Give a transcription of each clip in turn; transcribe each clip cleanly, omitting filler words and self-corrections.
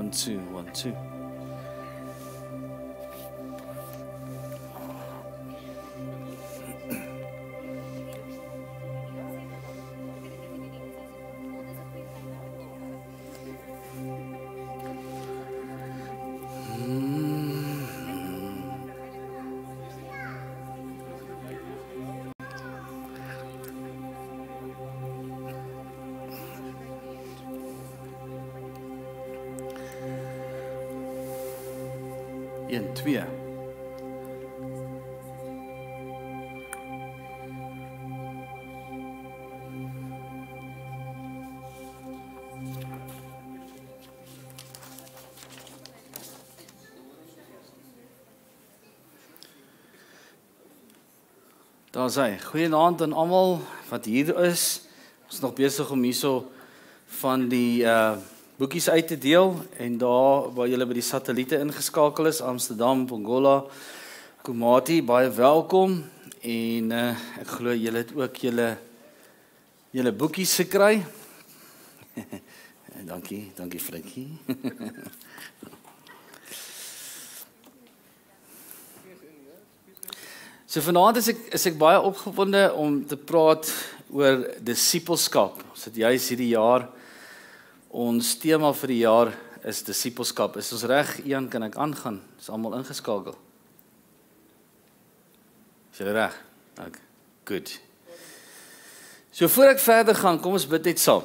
1, 2, 1, 2. Een, twee. Daar is hy. Goeienaand aan almal wat hier is. Ons is nog besig om hierso van die boekies uit te deel en daar waar julle by die satelliete ingeskakel is, Amsterdam, Pongola, Komati, baie welkom en ek glo julle het ook julle boekies gekry. Dankie Frankie. So vanaand is ek baie opgewonde om te praat oor disippelskap. Ons het juis hierdie jaar, ons tema vir die jaar is disippelskap. Is ons reg? Ian, kan ek aangaan? Is almal ingeskakel? Is julle reg? Okay, goed. So voor ek verder gaan, kom ons bid net saam.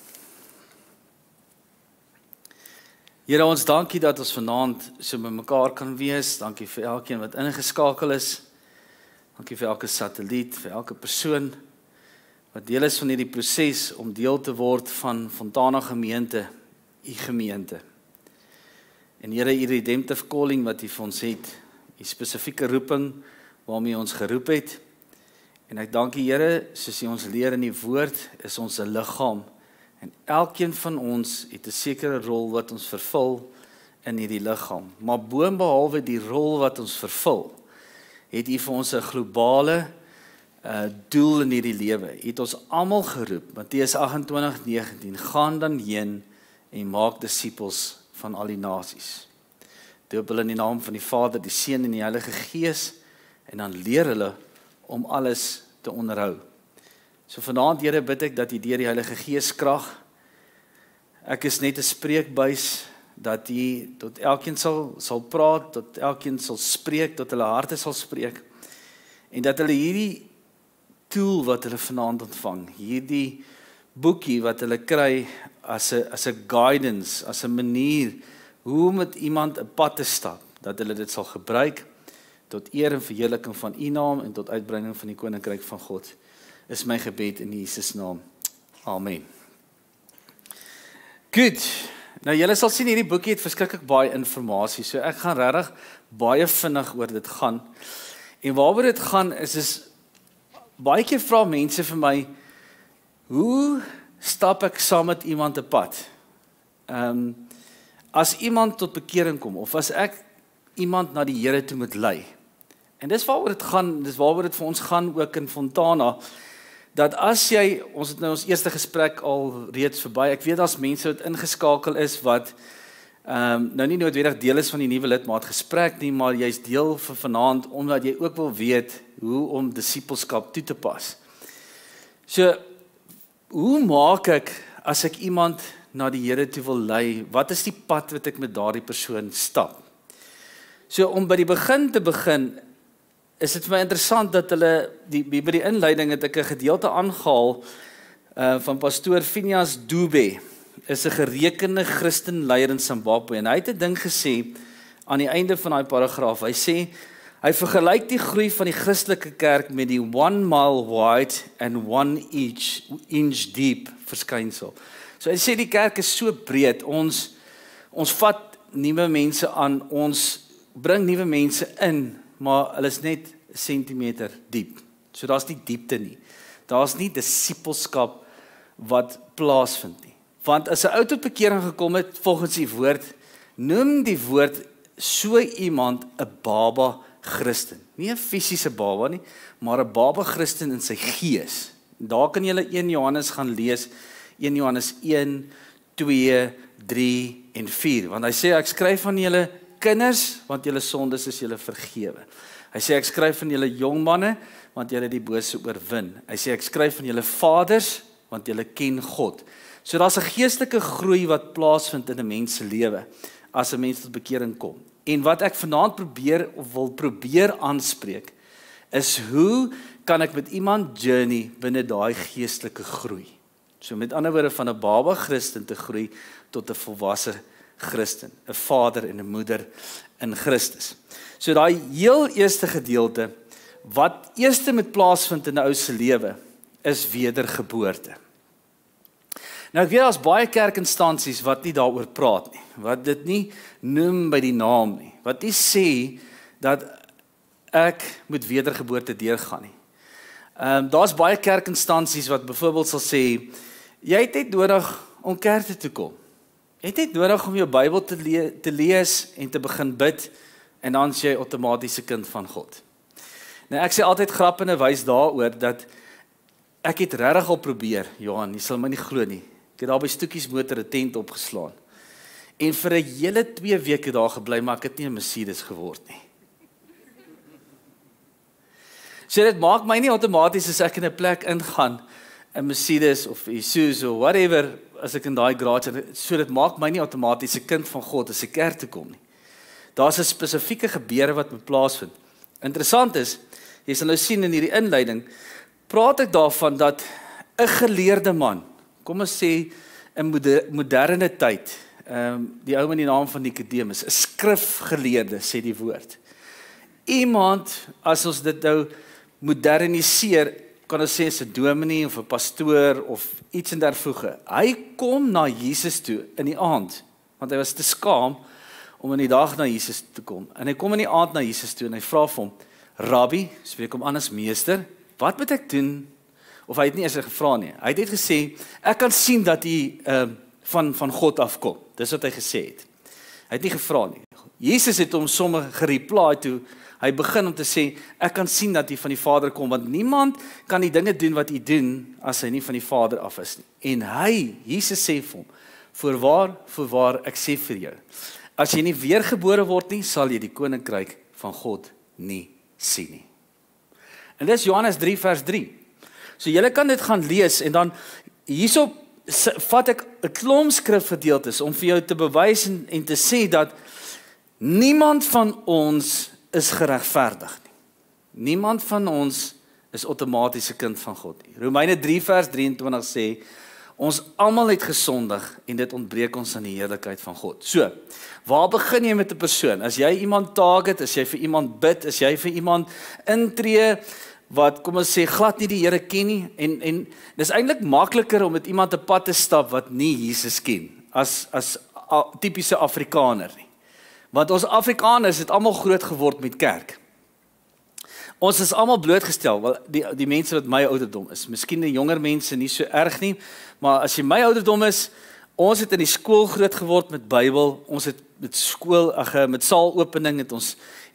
Here, ons dankie dat ons vanaand so met mekaar kan wees. Dankie vir elkeen wat ingeskakel is. Dankie vir elke satelliet, vir elke persoon wat deel is van hierdie proses om deel te word van Fontana gemeente, u gemeente. En Here, u redemptive calling wat u vir ons het, u spesifieke roeping waarmee ons geroep het. En ek dank u Here, soos u ons leer in die woord, is ons 'n liggaam. En elkeen van ons het 'n sekere rol wat ons vervul in hierdie liggaam. Maar boonbehalwe die rol wat ons vervul, het u vir ons 'n globale doel in hierdie lewe. U het ons almal geroep, Matteus 28:19, gaan dan heen en maak disippels van al die nasies. Doop hulle in die naam van die Vader, die Seun en die Heilige Gees, en dan leer hulle om alles te onderhou. So vanaand, Here, bid ek dat u deur die Heilige Gees krag, ek is net 'n spreekbuis, dat u tot elkeen sal praat, tot elkeen sal spreek, tot hulle harte sal spreek, en dat hulle hierdie tool wat hulle vanaand ontvang, hierdie boekie wat hulle kry as 'n guidance, as 'n manier, hoe om met iemand 'n pad te stap, dat hulle dit sal gebruik, tot eer en verheerliking van u naam, en tot uitbreiding van die Koninkryk van God, is my gebed in Jesus naam. Amen. Goed. Nou julle sal sien hierdie boekie het verskriklik baie inligting, so ek gaan regtig baie vinnig oor dit gaan. En waaroor dit gaan is baie keer vra mense vir my, hoe stap ek saam met iemand 'n pad? As iemand tot bekering kom, of as ek iemand na die Here toe moet lei. En dis waaroor dit gaan, dis waaroor dit vir ons gaan ook in Fontana, dat as jy, ons het nou ons eerste gesprek al reeds verby, ek weet as mense wat ingeskakel is, wat nou nie noodwendig deel is van die nuwe lidmaat gesprek nie, maar jy's deel van vanaand, omdat jy ook wil weet, hoe om disippelskap toe te pas. So, hoe maak ek, as ek iemand na die Here toe wil lei, wat is die pad wat ek met daardie persoon stap? So, om by die begin te begin, is dit vir my interessant dat hulle, by die inleiding het ek 'n gedeelte aangehaal van pastoor Phineas Dube, is 'n gerekende Christenleier in Zimbabwe, en hy het 'n ding gesê, aan die einde van daai paragraaf, hy sê, hy vergelyk die groei van die Christelike kerk met die 1 mile wide and 1 inch deep verskynsel. So hy sê die kerk is so breed, ons vat nuwe mense aan, ons bring nuwe mense in, maar hulle is net 'n sentimeter diep. So daar's nie diepte nie. Daar's nie disippelskap wat plaasvind nie. Want as 'n ou tot bekering gekom het, volgens die woord, noem die woord so iemand 'n baba Christen. Nie 'n fisiese baba nie, maar 'n baba Christen in sy gees. Daar kan jy 1 Johannes gaan lees, 1 Johannes 1, 2, 3, en 4. Want hy sê, ek skryf aan julle kinders, want julle sondes is julle vergewe. Hy sê, ek skryf van julle jong manne, want julle die bose oorwin. Hy sê, ek skryf van julle vaders, want julle ken God. So daar's 'n geestelike groei wat plaasvind in 'n mens se lewe, as 'n mens tot bekering kom. En wat ek vanaand wil probeer aanspreek, is hoe kan ek met iemand journey binne daai geestelike groei? So met ander woorde, van 'n baba Christen te groei tot 'n volwasse Christen, 'n vader en 'n moeder in Christus. So daai heel eerste gedeelte, wat eerste moet plaasvind in 'n ou se lewe, is wedergeboorte. Nou ek weet daar's baie kerkinstansies wat nie daaroor praat nie, wat dit nie noem by die naam nie, wat nie sê dat ek moet wedergeboorte deurgaan nie. Daar's baie kerkinstansies wat byvoorbeeld sal sê, jy het net nodig om kerk toe te kom. Jy het net nodig om jou Bybel te lees en te begin bid, en dan is jy outomaties 'n kind van God. Nou ek sê altyd grappende wys daaroor, dat ek het regtig al probeer, Johan, jy sal my nie glo nie, ek het daar by Stoekies motor 'n tent opgeslaan, en vir 'n hele 2 weke daar gebly, maar ek het nie 'n Mercedes geword nie. So dit maak my nie outomaties as ek in 'n plek ingaan, 'n Mercedes of Isuzu of whatever, as ek in daai garage, so dit maak my nie outomaties 'n kind van God as ek kerk toe kom nie. Daar's 'n spesifieke gebeure wat moet plaasvind. Interessant is, jy sal nou sien in hierdie inleiding, praat ek daarvan dat 'n geleerde man, kom ons sê 'n moderne tyd, die ou met die naam van Nikodemus, 'n skrifgeleerde sê die woord. Iemand, as ons dit nou moderniseer, kan ons sê is 'n dominee of 'n pastoor of iets in dervoege. Hy kom na Jesus toe in die aand, want hy was te skaam om in die dag na Jesus te kom. En hy kom in die aand na Jesus toe en hy vra vir hom, Rabbi, spreek hom aan as meester, wat moet ek doen? Of hy het nie eers gevra nie. Hy het net gesê, ek kan sien dat hy van God afkom. Dis wat hy gesê het. Hy het nie gevra nie. Jesus het hom sommer gereply toe. Hy begin om te sê, ek kan sien dat hy van die Vader kom, want niemand kan die dinge doen wat hy doen, as hy nie van die Vader af is nie. En Jesus sê vir hom, voorwaar, ek sê vir jou, as jy nie weergebore word nie, sal jy die koninkryk van God nie sien nie. En dis Johannes 3 vers 3. So julle kan dit gaan lees, en dan hierso vat ek 'n klomp skrifgedeeltes om vir jou te bewys en te sê dat niemand van ons is geregverdig nie. Niemand van ons is outomaties 'n kind van God nie. Romeine 3 vers 23 sê, ons almal het gesondig en dit ontbreek ons aan die heerlikheid van God. So, waar begin jy met 'n persoon? As jy iemand target, as jy vir iemand bid, as jy vir iemand intree, wat, kom ons sê, glad nie die Here ken nie, en dis eintlik makliker om met iemand 'n pad te stap wat nie Jesus ken, as tipiese Afrikaner nie. Want ons Afrikaners het almal groot geword met kerk. Ons is almal blootgestel, wel die mense wat my ouderdom is, miskien die jonger mense nie so erg nie, maar as jy my ouderdom is, ons het in die skool groot geword met Bybel, ons het met saalopening het ons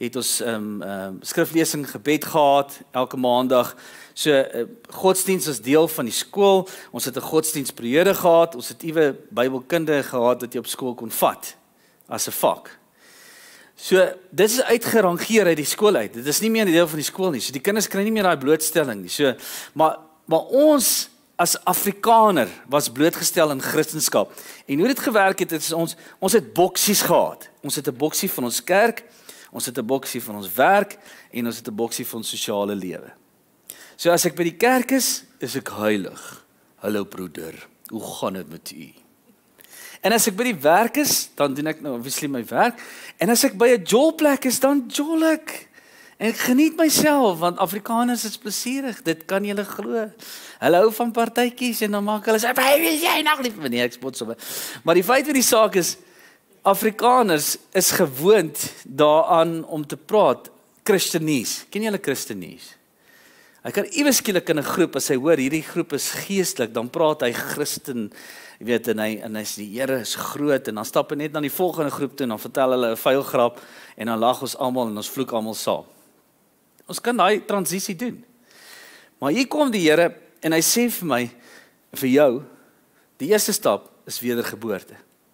skriflesing gebed gehad elke maandag. So godsdiens is deel van die skool. Ons het 'n godsdiensperiode gehad. Ons het iewe Bybelkunde gehad wat jy op skool kon vat as 'n vak. So dit is uitgerangeer uit die skool uit. Dit is nie meer 'n deel van die skool nie. So die kinders kry nie meer daai blootstelling nie. So maar ons as Afrikaner was blootgestel in Christendom. En hoe dit gewerk het, is ons het boksies gehad. Ons het 'n boksie van ons kerk, ons het 'n boksie van ons werk en ons het 'n boksie van ons sosiale lewe. So as ek by die kerk is ek heilig. Hallo broeder, hoe gaan dit met u? En as ek by die werk is, dan doen ek nou obviously my werk. En as ek by 'n jolplek is, dan jol ek. En ek geniet myself, want Afrikaners is plesierig, dit kan julle glo. Hulle hou van partytjies en dan maak hulle sê, "Baby, jy nog nie." Nee, ek spot sommer. Maar die feit van die saak is, Afrikaners is gewoond daaraan om te praat Christenies. Ken julle Christenies? Hy kan iewes skielik in 'n groep, as hy hoor hierdie groep is geestelik, dan praat hy Christen, jy weet, en hy sê die Here is groot, en dan stap hy net na die volgende groep toe en dan vertel hulle 'n vuil grap en dan lag ons almal en ons vloek almal saam. Ons kan daai transisie doen. Maar hier kom die Here en hy sê vir my, vir jou, die eerste stap is wedergeboorte.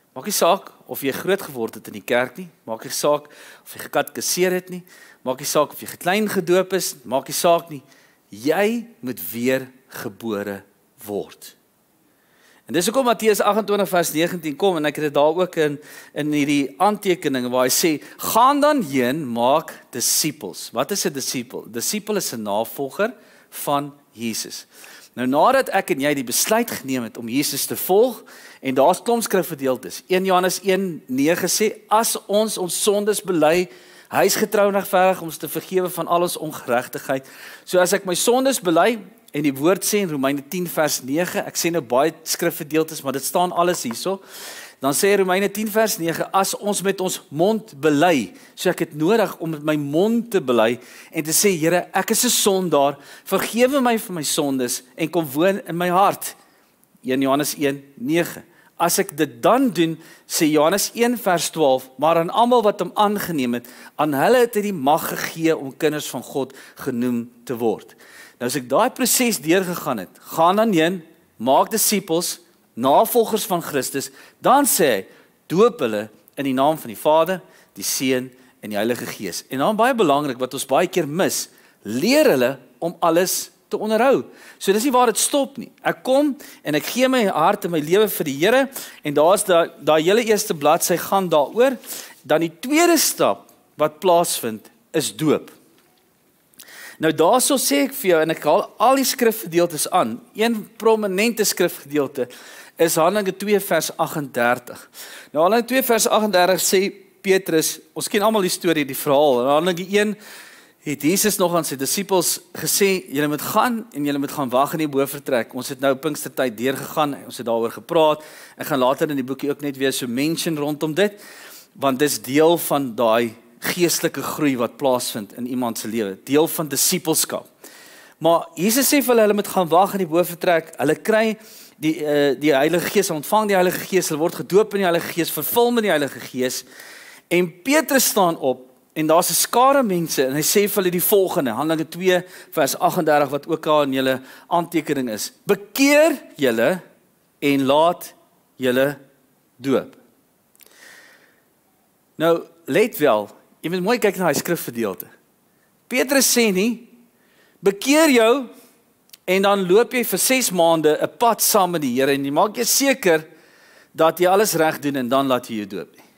Maak nie saak of jy groot geword het in die kerk nie, maak nie saak of jy gekatkeseer het nie, maak nie saak of jy klein gedoop is, maak nie saak nie. Jy moet weer gebore word. En dis hoekom Matteus 28 vers 19 kom, en ek het dit daar ook in hierdie aantekeninge waar hy sê, gaan dan heen, maak disippels. Wat is 'n disipel? Disipel is 'n navolger van Jesus. Nou nadat ek en jy die besluit geneem het om Jesus te volg, en daar's klomp skrifgedeeltes. 1 Johannes 1:9 sê, as ons sondes bely, hy is getrou en regverdig om ons te vergewe van al ons ongeregtigheid. So as ek my sondes bely, en die woord sê in Romeine 10 vers 9, ek sê nou baie skrifgedeeltes, maar dit staan alles hierso, dan sê Romeine 10 vers 9, as ons met ons mond bely, so ek het nodig om met my mond te bely, en te sê, Here, ek is 'n sondaar, vergewe my vir my sondes, en kom woon in my hart. 1 Johannes 1:9. As ek dit dan doen, sê Johannes 1 vers 12, maar aan almal wat hom aangeneem het, aan hulle het hy die mag gegee om kinders van God genoem te word. Nou as ek daai proses deurgegaan het, gaan dan heen, maak disippels, navolgers van Christus, dan sê hy, doop hulle in die naam van die Vader, die Seun en die Heilige Gees. En dan baie belangrik, wat ons baie keer mis, leer hulle om alles te onderhou. So dis nie waar dit stop nie. Ek kom en ek gee my hart en my lewe vir die Here, en daar's daai hele eerste bladsy gaan daaroor. Dan die tweede stap wat plaasvind is doop. Nou daarso sê ek vir jou, en ek haal al die skrifgedeeltes aan, een prominente skrifgedeelte is Handelinge 2 vers 38. Nou Handelinge 2 vers 38 sê Petrus, ons ken almal die storie, die verhaal, in Handelinge 1 het Jesus nog aan sy disippels gesê, julle moet gaan en julle moet gaan wag in die bofortrek. Ons het nou Pinkstertyd deurgegaan, ons het daaroor gepraat, ek gaan later in die boekie ook net weer so mention rondom dit, want dis deel van daai geestelike groei wat plaasvind in iemand se lewe, deel van disippelskap. Maar Jesus sê vir hulle moet gaan wag in die bofortrek, hulle kry die Heilige Gees, hulle ontvang die Heilige Gees, hulle word gedoop in die Heilige Gees, vervul met die Heilige Gees, en Petrus staan op, en daar's 'n skare mense, en hy sê vir hulle die volgende, Handelinge 2 vers 38, wat ook al in julle aantekening is, bekeer julle en laat julle doop. Nou, let wel, jy moet mooi kyk na die skrifgedeelte. Petrus sê nie, bekeer jou, en dan loop jy vir 6 maande 'n pad saam met die Here, en jy maak jy seker, dat jy alles reg doen, en dan laat jy jou doop nie.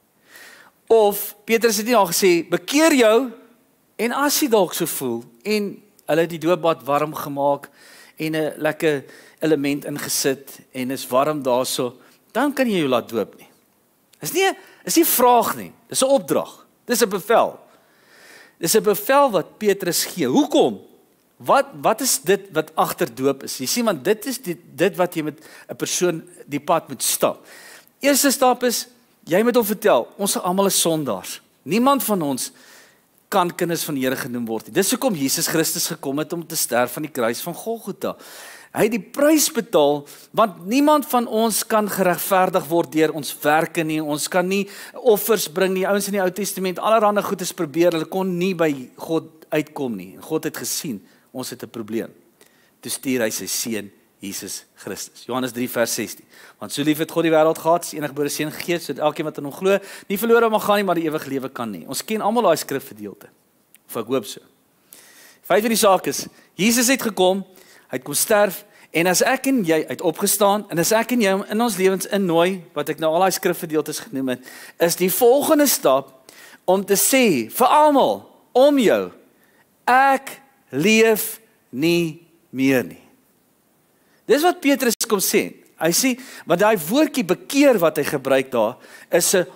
Of, Petrus het nie al gesê, bekeer jou, en as jy dalk so voel, en hulle het die doopbad warm gemaak, en 'n lekker element ingesit, en is warm daarso, dan kan jy jou laat doop nie. Is nie vraag nie, dis 'n opdrag, dis 'n bevel. Dis 'n bevel wat Petrus gee. Hoekom? Wat is dit wat agter doop is? Jy sien, want dit is dit wat jy met 'n persoon die pad moet stap. Eerste stap is, jy moet hom vertel, ons almal is sondaars. Niemand van ons kan kinders van die Here genoem word nie. Dis hoekom Jesus Christus gekom het om te sterf aan die kruis van Golgotha. Hy het die prys betaal, want niemand van ons kan geregverdig word deur ons werke nie, ons kan nie offers bring nie, ouens in die Ou Testament, allerhande goedes probeer, hulle kon nie by God uitkom nie. God het gesien, ons het 'n probleem. Toe stuur hy sy seun, Jesus Christus. Johannes 3 vers 16. Want so lief het God die wêreld gehad, sy eniggebore seun gegee, sodat elkeen wat in hom glo, nie verlore mag gaan nie, maar die ewige lewe kan nie. Ons ken almal daai skrifgedeelte. Of ek hoop so. Feit van die saak is, Jesus het gekom, hy het kom sterf, en as ek en jy uit opgestaan, en as ek en jy in ons lewens innooi, wat ek nou al die skrifgedeeltes genoem het, is die volgende stap, om te sê, vir almal, om jou, ek leef nie meer nie. Dis wat Petrus kom sê. Hy sê, want daai woordjie bekeer wat hy gebruik daar, is 'n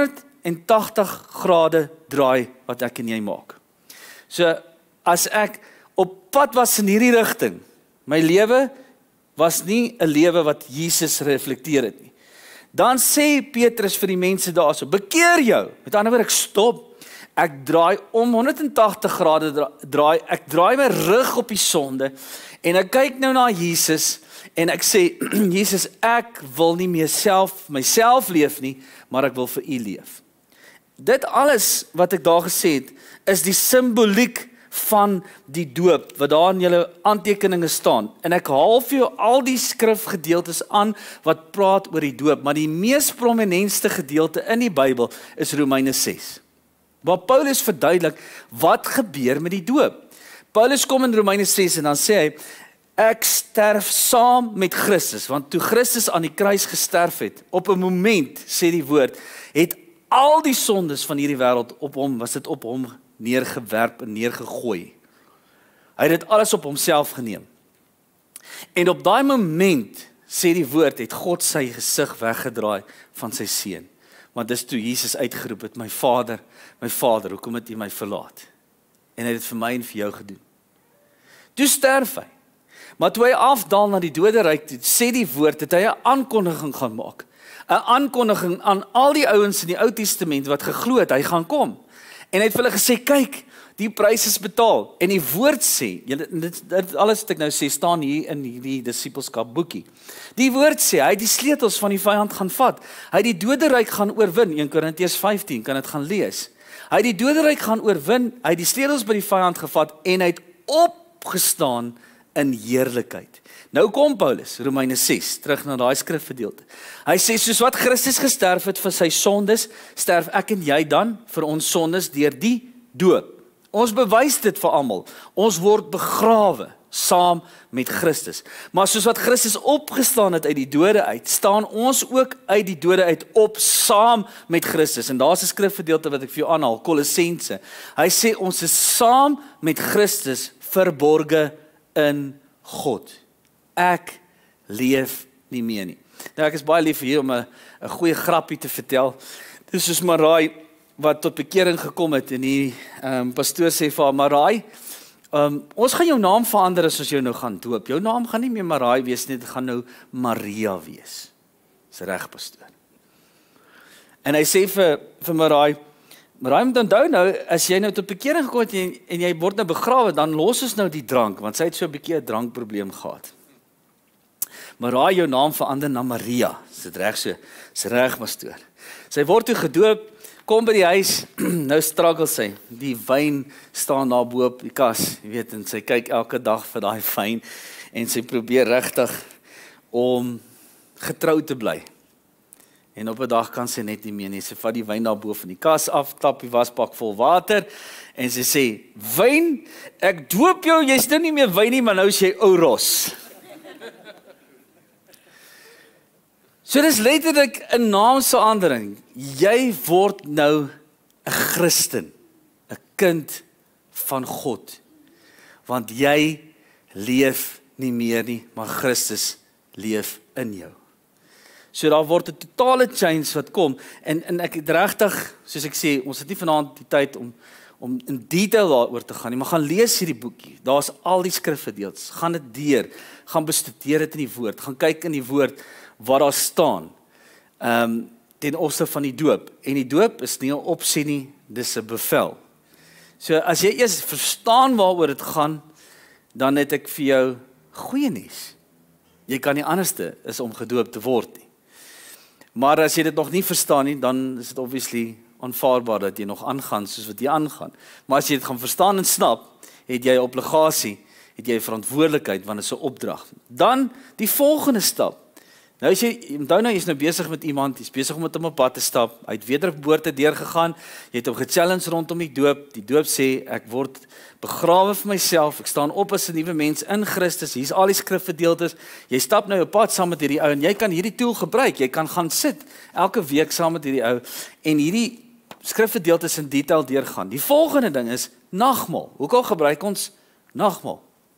180 grade draai wat ek en jy maak. So, as ek op pad was in hierdie rigting, my lewe was nie 'n lewe wat Jesus reflekteer het nie. Dan sê Petrus vir die mense daarso, bekeer jou. Met ander woorde, ek stop, ek draai om 180 grade draai, ek draai my rug op die sonde, en ek kyk nou na Jesus, en ek sê, Jesus, ek wil nie meer myself leef nie, maar ek wil vir U leef. Dit alles wat ek daar gesê het, is die simboliek van die doop, wat daar in julle aantekeninge staan. En ek haal vir jou al die skrifgedeeltes aan wat praat oor die doop, maar die mees prominentste gedeelte in die Bybel is Romeine 6. Waar Paulus verduidelik wat gebeur met die doop. Paulus kom in Romeine 6 en dan sê hy, ek sterf saam met Christus, want toe Christus aan die kruis gesterf het, op 'n moment, sê die woord, het al die sondes van hierdie wêreld op hom, was dit op hom neergewerp en neergegooi. Hy het dit alles op homself geneem. En op daai moment, sê die woord, het God sy gesig weggedraai van sy seun. Want dis toe Jesus uitgeroep het, my Vader, hoekom het U my verlaat? En hy het dit vir my en vir jou gedoen. Toe sterf hy. Maar toe hy afdaal na die doderyk toe, sê die woord, dat hy 'n aankondiging gaan maak. 'n Aankondiging aan al die ouens in die Ou Testament wat geglo het, hy gaan kom. En hy het vir hulle gesê, kyk, die prys is betaal. En die woord sê, dit alles wat ek nou sê, staan hier in hierdie disippelskap boekie. Die woord sê, hy het die sleutels van die vyand gaan vat. Hy het die doderyk gaan oorwin, 1 Korintiërs 15, kan dit gaan lees. Hy het die doderyk gaan oorwin, hy het die sleutels by die vyand gevat, en hy het opgestaan in heerlikheid. Nou kom Paulus, Romeine 6, terug na daai skrifgedeelte. Hy sê, soos wat Christus gesterf het vir sy sondes, sterf ek en jy dan vir ons sondes deur die doop. Ons bewys dit vir almal. Ons word begrawe saam met Christus. Maar soos wat Christus opgestaan het uit die dode uit, staan ons ook uit die dode uit op saam met Christus. En daar's 'n skrifgedeelte wat ek vir jou aanhaal, Kolossense. Hy sê ons is saam met Christus verborge in God. Ek leef nie meer nie. Nou ek is baie lief hier om 'n goeie grappie te vertel. Dis soos Maraai wat tot bekering gekom het en die pastoor sê vir haar, Maraai, ons gaan jou naam verander as ons jou nou gaan doop. Jou naam gaan nie meer Maraai wees nie, dit gaan nou Maria wees. Dis reg, pastoor. En hy sê vir Maraai, Maraai moet onthou nou, as jy nou tot bekering gekom het en jy word nou begrawe, dan los ons nou die drank, want sy het so 'n bietjie 'n drankprobleem gehad. Maraai, jou naam verander na Maria. Is dit reg so? Is reg, pastoor. Sy word toe gedoop, kom by die huis, nou struggle sy. Die wyn staan daar bo op die kas, jy weet, en sy kyk elke dag vir daai wyn en sy probeer regtig om getrou te bly. En op 'n dag kan sy net nie meer nie. Sy vat die wyn daar bo van die kas af, tap die wasbak vol water en sy sê, "Wyn, ek doop jou, jy's nou nie meer wyn nie, maar nou is jy ou ros." So dis letterlik 'n naamsverandering. Jy word nou 'n Christen, 'n kind van God. Want jy leef nie meer nie, maar Christus leef in jou. So daar word 'n totale change wat kom en ek het regtig, soos ek sê, ons het nie vanaand die tyd om in detail daaroor te gaan nie, maar gaan lees hierdie boekie. Daar's al die skrifgedeeltes. Gaan dit deur, gaan bestudeer dit in die woord, gaan kyk in die woord wat daar staan. Ten opsigte van die doop. En die doop is nie 'n opsie nie, dis 'n bevel. So as jy eers verstaan waaroor dit gaan, dan het ek vir jou goeie nuus. Jy kan nie anderste is om gedoop te word nie. Maar as jy dit nog nie verstaan nie, dan is dit obviously aanvaarbaar dat jy nog aangaan soos wat jy aangaan. Maar as jy dit gaan verstaan en snap, het jy 'n obligasie, het jy 'n verantwoordelikheid, want dit is 'n opdrag. Dan die volgende stap. Nou as jy is nou besig met iemand, jy's besig om met hom op pad te stap, hy het wedergeboorte deurgegaan, jy het hom gechallenge rondom die doop sê, ek word begrawe vir myself, ek staan op as 'n nuwe mens in Christus, hier's al die skrifgedeeltes, jy stap nou op pad saam met hierdie ou, en jy kan hierdie tool gebruik, jy kan gaan sit, elke week saam met hierdie ou, en hierdie skrifgedeeltes in detail deurgaan. Die volgende ding is, nagmaal. Hoekom gebruik ons nagmaal?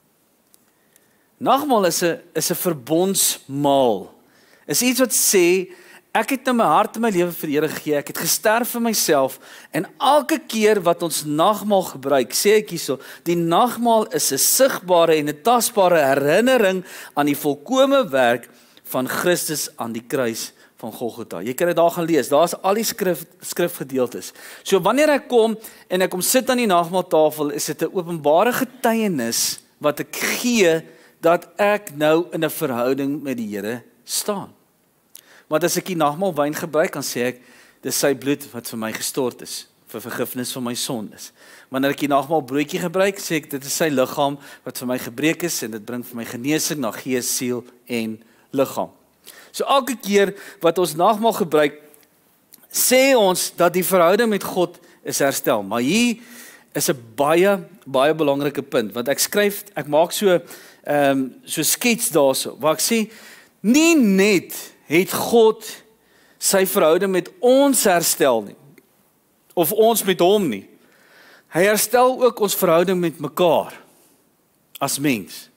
Nagmaal is 'n verbondsmaal. Is iets wat sê, ek het nou my hart en my lewe vir die Here gegee, ek het gesterf vir myself, en elke keer wat ons nagmaal gebruik, sê ek hierso, die nagmaal is 'n sigbare en 'n tasbare herinnering aan die volkome werk van Christus aan die kruis van Golgotha. Jy kan dit daar gaan lees, daar's al die skrifgedeeltes. So wanneer ek kom en ek kom sit aan die nagmaaltafel, is dit 'n openbare getuienis wat ek gee dat ek nou in 'n verhouding met die Here staan. Want as ek die nagmaal wyn gebruik, dan sê ek, dis sy bloed wat vir my gestort is. vir vergifnis van my sondes. Wanneer ek die nagmaal broodjie gebruik, sê ek dit is sy liggaam wat vir my gebreek is en dit bring vir my genesing na gees, siel en liggaam. So elke keer wat ons nagmaal gebruik, sê ons dat die verhouding met God is herstel. Maar hier is 'n baie belangrike punt, want ek maak so skets daarso, waar ek sê, nie net het God sy verhouding met ons herstel nie, of ons met hom nie. Hy herstel ook ons verhouding met mekaar, as mens.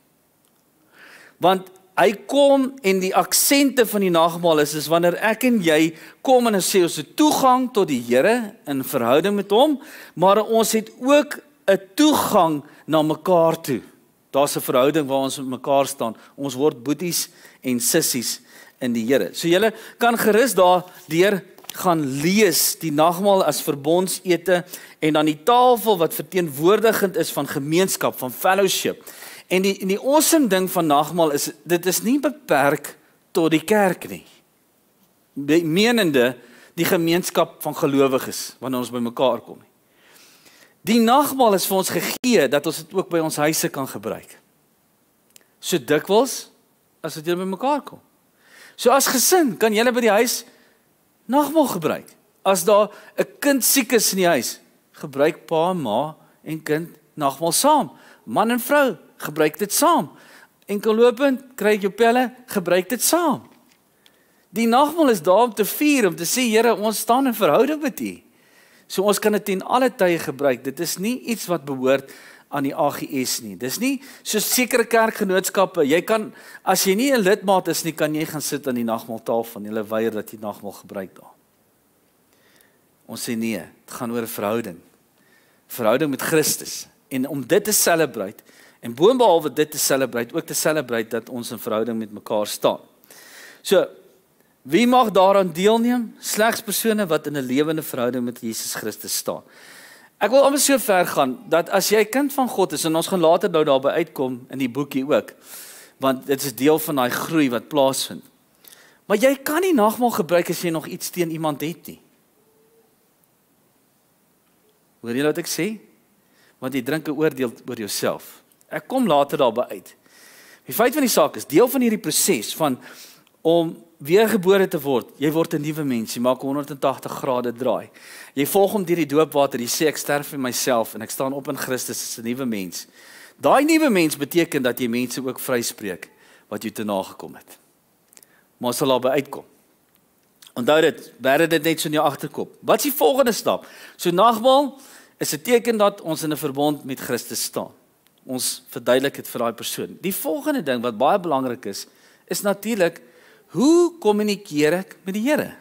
Want hy kom en die aksente van die nagmaal is wanneer ek en jy kom en sê ons het toegang tot die Here in verhouding met hom, maar ons het ook 'n toegang na mekaar toe. Daar's 'n verhouding waar ons met mekaar staan. Ons word boeties en sissies in die Here. So julle kan gerus daardeur gaan lees die nagmaal as verbondsete en dan die tafel wat verteenwoordigend is van gemeenskap, van fellowship. En die awesome ding van nagmaal is, dit is nie beperk tot die kerk nie. Menende die gemeenskap van gelowiges, wanneer ons by mekaar kom. Die nagmaal is vir ons gegee, dat ons dit ook by ons huise kan gebruik. So dikwels, as dit julle by mekaar kom. So as gesin, kan julle by die huis nagmaal gebruik. As daar 'n kind siek is in die huis, gebruik pa, ma en kind nagmaal saam. Man en vrou, gebruik dit saam. Enkellopend, kry jou pelle, gebruik dit saam. Die nagmaal is daar om te vier, om te sê, Here, ons staan in verhouding met U. So ons kan dit in alle tye gebruik. Dit is nie iets wat behoort aan die AGS nie. Dis nie so sekere kerkgenootskappe. Jy kan, as jy nie 'n lidmaat is nie, kan jy gaan sit aan die nagmaaltafel en hulle weier dat jy nagmaal gebruik daar. Ons sê nee, dit gaan oor 'n verhouding. Verhouding met Christus. En om dit te celebrate, en boonbehalwe dit te celebrate, ook te celebrate dat ons in verhouding met mekaar staan. So, wie mag daaraan deelneem? Slegs persone wat in 'n lewende verhouding met Jesus Christus staan. Ek wil amper so ver gaan, dat as jy kind van God is, en ons gaan later nou daarby uitkom, in die boekie ook, want dit is deel van daai groei wat plaasvind. Maar jy kan nie nagmaal gebruik as jy nog iets teen iemand het nie. Hoor jy wat ek sê? Want jy drink 'n oordeel oor jouself. Ek kom later daarby uit. Die feit van die saak is, deel van hierdie proses van om weergebore te word, jy word 'n nuwe mens, jy maak 180 grade draai. Jy volg hom deur die doopwater, jy sê ek sterf vir myself en ek staan op in Christus as 'n nuwe mens. Daai nuwe mens beteken dat jy mense ook vryspreek wat jy te nagekom het. Maar sal daarby uitkom. Onthou dit, bære dit net so in jou agterkop. Wat is die volgende stap? So nagmaal is 'n teken dat ons in 'n verbond met Christus staan. Ons verduidelik dit vir daai persoon. Die volgende ding wat baie belangrik is natuurlik, hoe kommunikeer ek met die Here?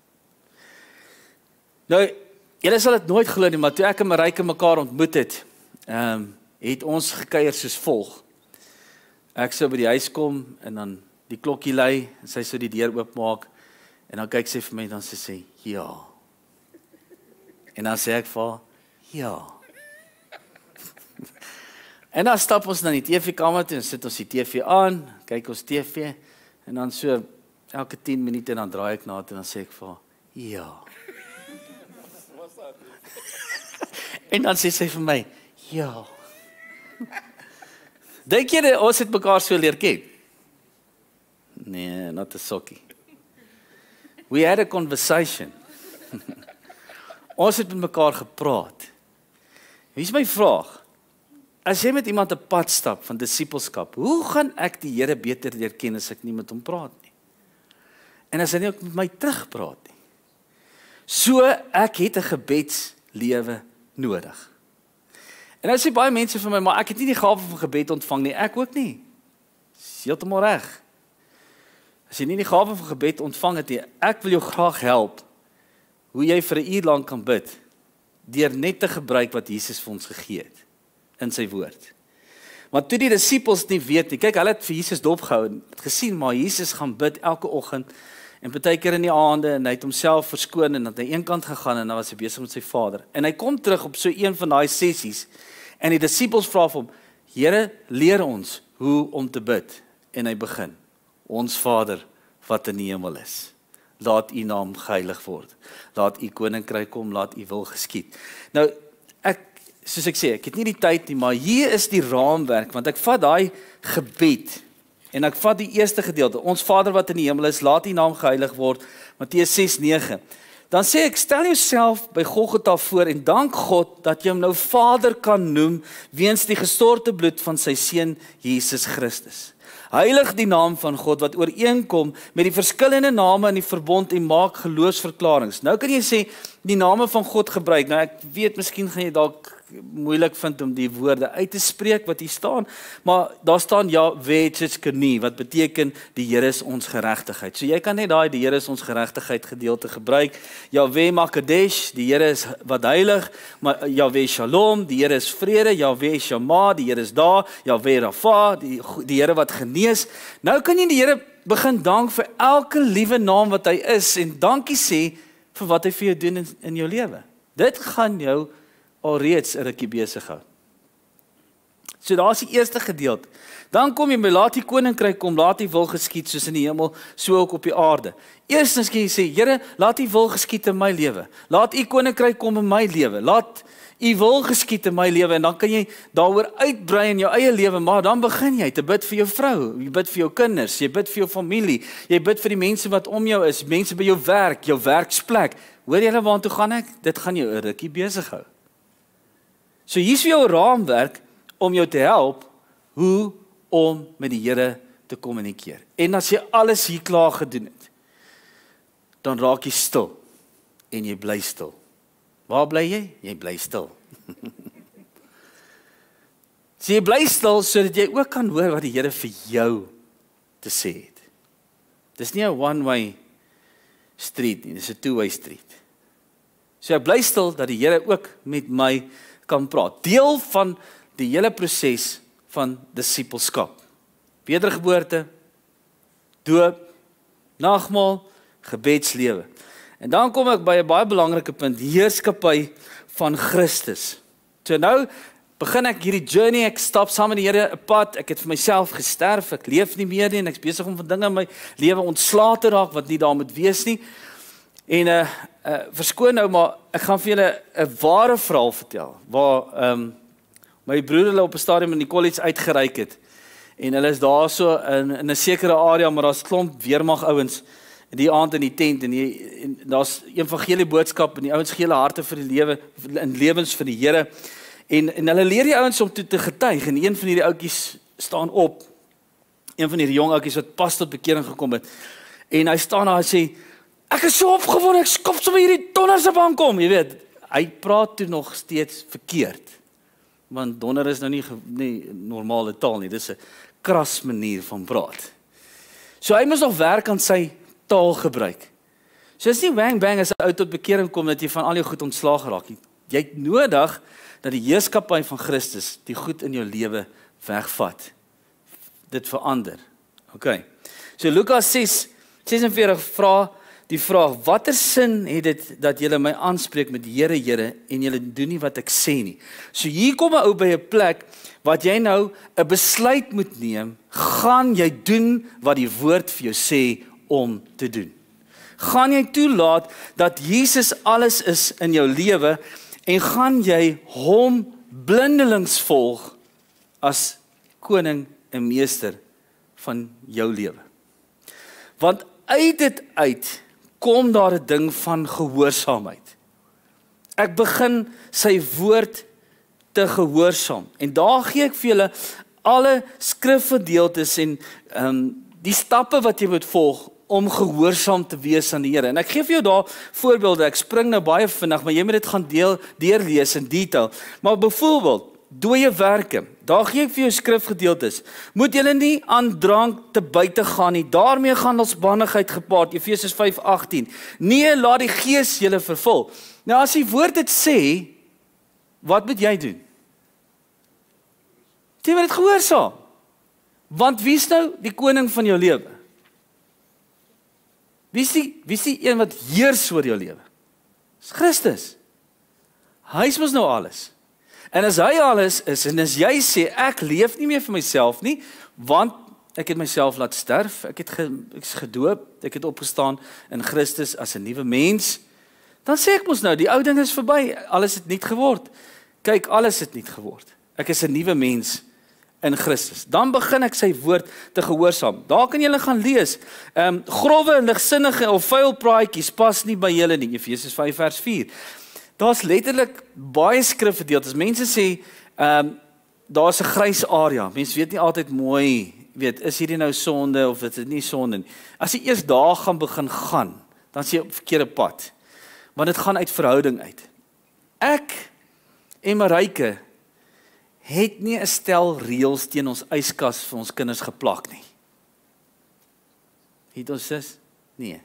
Nou, julle sal dit nooit glo nie, maar toe ek en Maryke mekaar ontmoet het, het ons gekuier soos volg. Ek sou by die huis kom en dan die klokkie lui en sy sou die deur oopmaak en dan kyk sy vir my en dan sê sy, ja. En dan sê ek vir haar, ja. En dan stap ons na die TV-kamer toe en sit ons die TV aan, kyk ons TV en dan so elke 10 minute en dan draai ek na toe en dan sê ek vir haar, ja. En dan sê sy vir my, ja. Dink jy ons het mekaar so leer ken? Nee, not a sokkie. We had a conversation. Ons het met mekaar gepraat. Wie is my vraag? As jy met iemand 'n pad stap van disippelskap, hoe gaan ek die Here beter leer ken as ek nie met hom praat nie? En as hy nie ook met my terugpraat nie. So, ek het 'n gebedslewe nodig. En nou sê baie mense vir my, maar ek het nie die gawe van gebed ontvang nie, ek ook nie. Dis heeltemal reg. As jy nie die gawe van gebed ontvang het nie, ek wil jou graag help, hoe jy vir 'n uur lank kan bid, deur net te gebruik wat Jesus vir ons gegee het, in sy woord. Want toe die disippels nie weet nie, kyk, hulle het vir Jesus dopgehou, en het gesien, maar Jesus gaan bid elke oggend, en partykeer in die aande, en hy het homself verskoon, en dat hy eenkant gegaan, en dan was hy besig met sy Vader. En hy kom terug op so een van daai sessies, en die disippels vra vir hom, Here, leer ons hoe om te bid, en hy begin, ons Vader wat in die hemel is. laat u naam geheilig word. Laat u koninkryk kom, laat u wil geskied. Nou, soos ek sê, ek het nie die tyd nie, maar hier is die raamwerk, want ek vat daai gebed, en ek vat die eerste gedeelte, ons Vader wat in die hemel is, laat u naam geheilig word, Matteus 6:9. Dan sê ek, stel jouself by Golgotha voor en dank God dat jy hom nou Vader kan noem weens die gestorte bloed van sy seun Jesus Christus. Heilig die naam van God wat ooreenkom met die verskillende name in die verbond en maak geloofsverklaringe. Nou kan jy sê die name van God gebruik. Nou ek weet miskien gaan jy dalk moeilik vind om die woorde uit te spreek wat hier staan, maar daar staan Yahweh Tsidkenu wat beteken die Here is ons geregtigheid. So jy kan net daai die Here is ons geregtigheid gedeelte gebruik. Yahweh Makadesh, die Here is wat heilig, maar Yahweh Shalom, die Here is vrede, Yahweh Shammah, die Here is daar, Yahweh Rafa, die Here wat genees. Nou kan jy die Here begin dank vir elke liewe naam wat hy is en dankie sê vir wat hy vir jou doen in jou lewe. Dit gaan jou alreeds 'n rukkie besig hou. So daar is die eerste gedeelte. Dan kom jy by laat die koninkryk kom, laat die wil geskied soos in die hemel, so ook op die aarde. Eerstens kan jy sê, Here, laat die wil geskied in my lewe. Laat u koninkryk kom in my lewe. Laat u wil geskied in my lewe en dan kan jy daaroor uitbrei in jou eie lewe, maar dan begin jy te bid vir jou vrou, jy bid vir jou kinders, jy bid vir jou familie, jy bid vir die mense wat om jou is, mense by jou werk, jou werksplek. Hoor julle waartoe gaan ek? Dit gaan jou 'n rukkie besig hou. So hier is vir jou 'n raamwerk om jou te help hoe om met die Here te kommunikeer. En as jy alles hier klaar gedoen het, dan raak jy stil en jy bly stil. Waar bly jy? Jy bly stil. So jy bly stil sodat jy ook kan hoor wat die Here vir jou te sê het. Dis nie 'n one-way street nie, dis 'n two-way street. So ek bly stil dat die Here ook met my kan praat. Deel van die hele proses van disippelskap. Wedergeboorte, doop, nagmaal, gebedslewe. En dan kom ek by 'n baie belangrike punt, heerskappy van Christus. So nou begin ek hierdie journey, ek stap saam met die Here 'n pad, ek het vir myself gesterf, ek leef nie meer nie en ek's besig om van dinge in my lewe ontslae te raak wat nie daar moet wees nie. En verskoon nou, maar ek gaan vir julle 'n ware verhaal vertel, waar my broer hulle op 'n stadium in die college uitgereik het, en hulle is daar so in 'n sekere area, maar daar's klomp weermag ouens, die aand in die tent, en daar's evangelie boodskap, en die ouens gee hulle harte vir die lewe, in lewens vir die Here, en hulle leer die ouens om te getuig, en een van hierdie ouetjies staan op, een van hierdie jong ouetjies wat pas tot bekering gekom het, en hy staan daar en sê, ek is so opgewonde, ek skop sommer hierdie donder se bank om, jy weet, hy praat toe nog steeds verkeerd, want donder is nou nie normale taal nie, dis 'n kras manier van praat. So hy moes nog werk aan sy taal gebruik. So is nie wang bang as 'n ou tot bekering kom dat jy van al jou goed ontslaag geraak nie. Jy het nodig dat die heerskappy van Christus die goed in jou lewe wegvat. Dit verander. OK. So Lukas 6:46 vra die vraag, watter sin het dit dat julle my aanspreek met Here, Here, en julle doen nie wat ek sê nie? So hier kom 'n ou by 'n plek wat jy nou 'n besluit moet neem, gaan jy doen wat die woord vir jou sê om te doen? Gaan jy toelaat dat Jesus alles is in jou lewe en gaan jy hom blindelings volg as koning en meester van jou lewe? Want uit dit uit kom daar 'n ding van gehoorsaamheid. Ek begin sy woord te gehoorsaam. En daar gee ek vir julle alle skrifgedeeltes en die stappe wat jy moet volg om gehoorsaam te wees aan die Here. En ek gee vir jou daar voorbeelde. Ek spring nou baie vinnig, maar jy moet dit gaan deurlees in detail. Maar byvoorbeeld, dooie werke. Daar gee ek vir jou skrifgedeeltes. Moet julle nie aan drank te buite gaan nie. Daarmee gaan losbandigheid gepaard. Efesiërs 5:18. Nee, laat die Gees julle vervul. Nou as die woord dit sê, wat moet jy doen? Jy moet dit gehoorsaam. Want wie is nou die koning van jou lewe? Wie is die een wat heers oor jou lewe? Dis Christus. Hy is mos nou alles. En as hy alles is, en as jy sê, ek leef nie meer vir myself nie, want ek het myself laat sterf, ek is gedoop, ek het opgestaan in Christus as 'n nuwe mens, dan sê ek mos nou, die ou ding is verby, alles het nuut geword. Kyk, alles het nuut geword. Ek is 'n nuwe mens in Christus. Dan begin ek sy woord te gehoorsaam. Daar kan julle gaan lees. Growwe en ligsinnige of vuil praatjies pas nie by julle nie. Efesiërs 5 vers 4. Daar's letterlik baie skrifgedeeltes. Mense sê, daar's 'n grys area. Mense weet nie altyd mooi, is hierdie nou sonde of is dit nie sonde nie. As jy eers daar gaan begin gaan, dan is jy op verkeerde pad. Want dit gaan uit verhouding uit. Ek en Maryke het nie 'n stel reëls teen ons yskas vir ons kinders geplak nie. Het ons sis? Nee.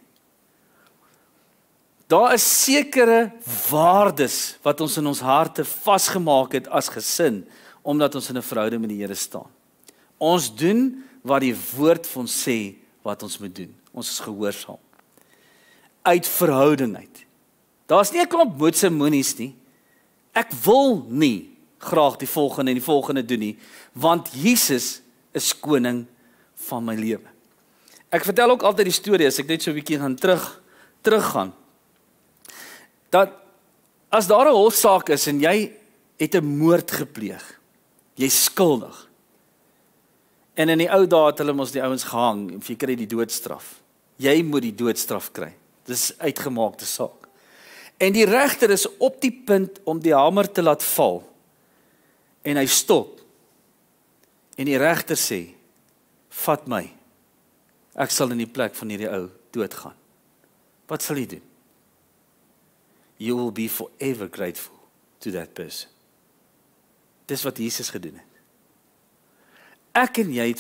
Daar is sekere waardes wat ons in ons harte vasgemaak het as gesin, omdat ons in 'n verhouding met die Here staan. Ons doen wat die woord vir ons sê wat ons moet doen. Ons is gehoorsaam. Uit verhouding uit. Daar's nie 'n klomp moedse moenies nie. Ek wil nie graag die volgende doen nie, want Jesus is koning van my lewe. Ek vertel ook altyd die storie, as ek net so 'n bietjie gaan teruggaan, dat as daar 'n hofsaak is en jy het 'n moord gepleeg, jy's skuldig, en in die ou dae het hulle mos die ouens gehang, of jy kry die doodstraf. Jy moet die doodstraf kry. Dis uitgemaakte saak. En die regter is op die punt om die hamer te laat val, en hy stop, en die regter sê, vat my, ek sal in die plek van hierdie ou doodgaan. Wat sal jy doen? You will be forever grateful to that person. Dis wat Jesus gedoen het. Ek en jy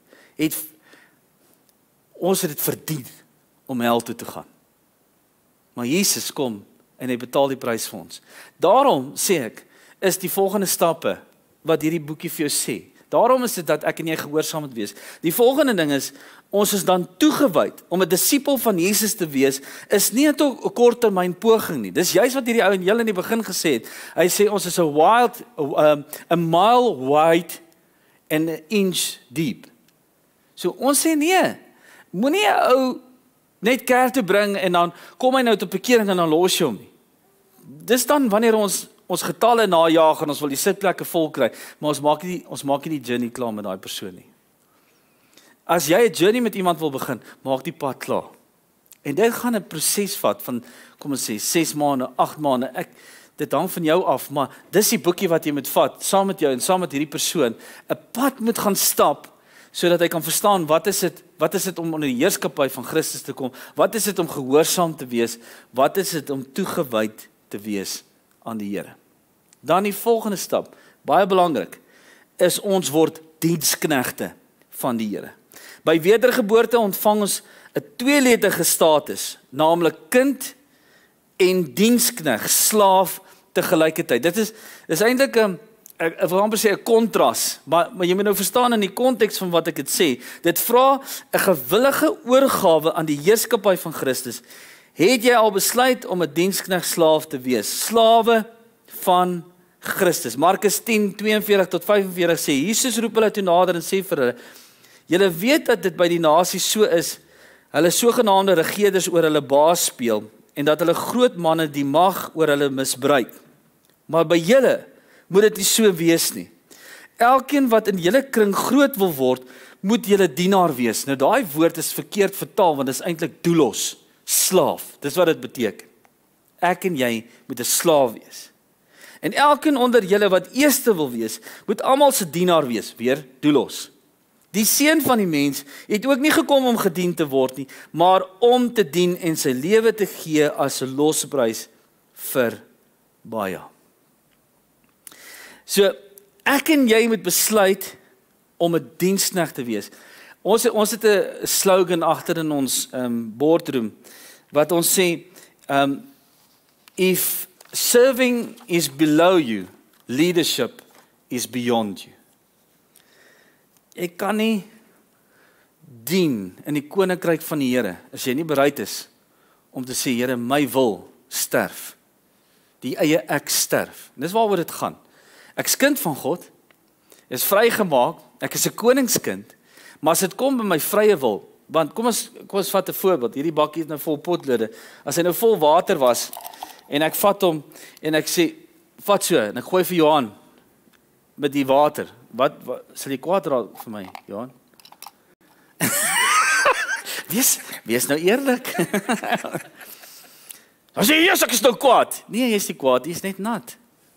ons het dit verdien om hel toe te gaan. Maar Jesus kom en hy betaal die prys vir ons. Daarom sê ek, is die volgende stappe wat hierdie boekie vir jou sê. Daarom is dit dat ek en jy gehoorsaam moet wees. Die volgende ding is, ons is dan toegewyd om 'n disipel van Jesus te wees, is nie 'n korttermyn poging nie. Dis juist wat hierdie ou en julle in die begin gesê het. Hy sê ons is a mile wide and an inch deep. So ons sê nee, moenie 'n ou net kerk toe bring en dan kom hy nou tot bekering en dan los jy hom nie. Dis dan wanneer ons getalle najaag en ons wil die sitplekke vol kry, maar ons maak nie die journey klaar met daai persoon nie. As jy 'n journey met iemand wil begin, maak die pad klaar. En dit gaan 'n proses vat van, kom ons sê, 6 maande, 8 maande. Dit hang van jou af, maar dis die boekie wat jy moet vat, saam met jou en saam met hierdie persoon, 'n pad moet gaan stap, sodat hy kan verstaan, wat is dit om onder die heerskappy van Christus te kom, wat is dit om gehoorsaam te wees, wat is dit om toegewyd te wees aan die Here. Dan die volgende stap, baie belangrik, is ons word diensknegte van die Here. By wedergeboorte ontvang ons 'n tweeledige status, naamlik kind en dienskneg, slaaf te gelykertyd. Dit is eintlik ek wil amper sê 'n kontras, maar jy moet nou verstaan in die konteks van wat ek dit sê. Dit vra 'n gewillige oorgawe aan die heerskappy van Christus. Het jy al besluit om 'n dienskneg slaaf te wees? Slawe van Christus. Markus 10:42 tot 45 sê, Jesus roep hulle toe nader en sê vir hulle, julle weet dat dit by die nasies so is, hulle sogenaamde regerders oor hulle baas speel, en dat hulle groot manne die mag oor hulle misbruik. Maar by julle moet dit nie so wees nie. Elkeen wat in julle kring groot wil word, moet julle dienaar wees. Nou daai woord is verkeerd vertaal, want dit is eintlik doulos, slaaf. Dis wat dit beteken. Ek en jy moet 'n slaaf wees. En elkeen onder julle wat eerste wil wees, moet almal se dienaar wees, weer doulos. Die seun van die mens het ook nie gekom om gedien te word nie, maar om te dien en sy lewe te gee as 'n losprys vir baie. So, ek en jy moet besluit om 'n dienskneg te wees. Ons het 'n slogan agter in ons boardroom, wat ons sê, if serving is below you, leadership is beyond you. Ek kan nie dien in die koninkryk van die Here as jy nie bereid is om te sê, Here, my wil sterf. Die eie ek sterf. En dis waaroor dit gaan. Ek is kind van God, is vrygemaak, ek is 'n koningskind, Maar as dit kom by my vrye wil, want kom ons vat 'n voorbeeld, hierdie bakkie is nou vol potlode, as hy nou vol water was, en ek vat hom, en ek sê, vat so, en ek gooi vir Johan, met die water, wat sal jy kwaad raak vir my, Johan? Wees nou eerlik. Dan sê jy, ek is nou kwaad. Nee, jy is nie kwaad, jy is net nat.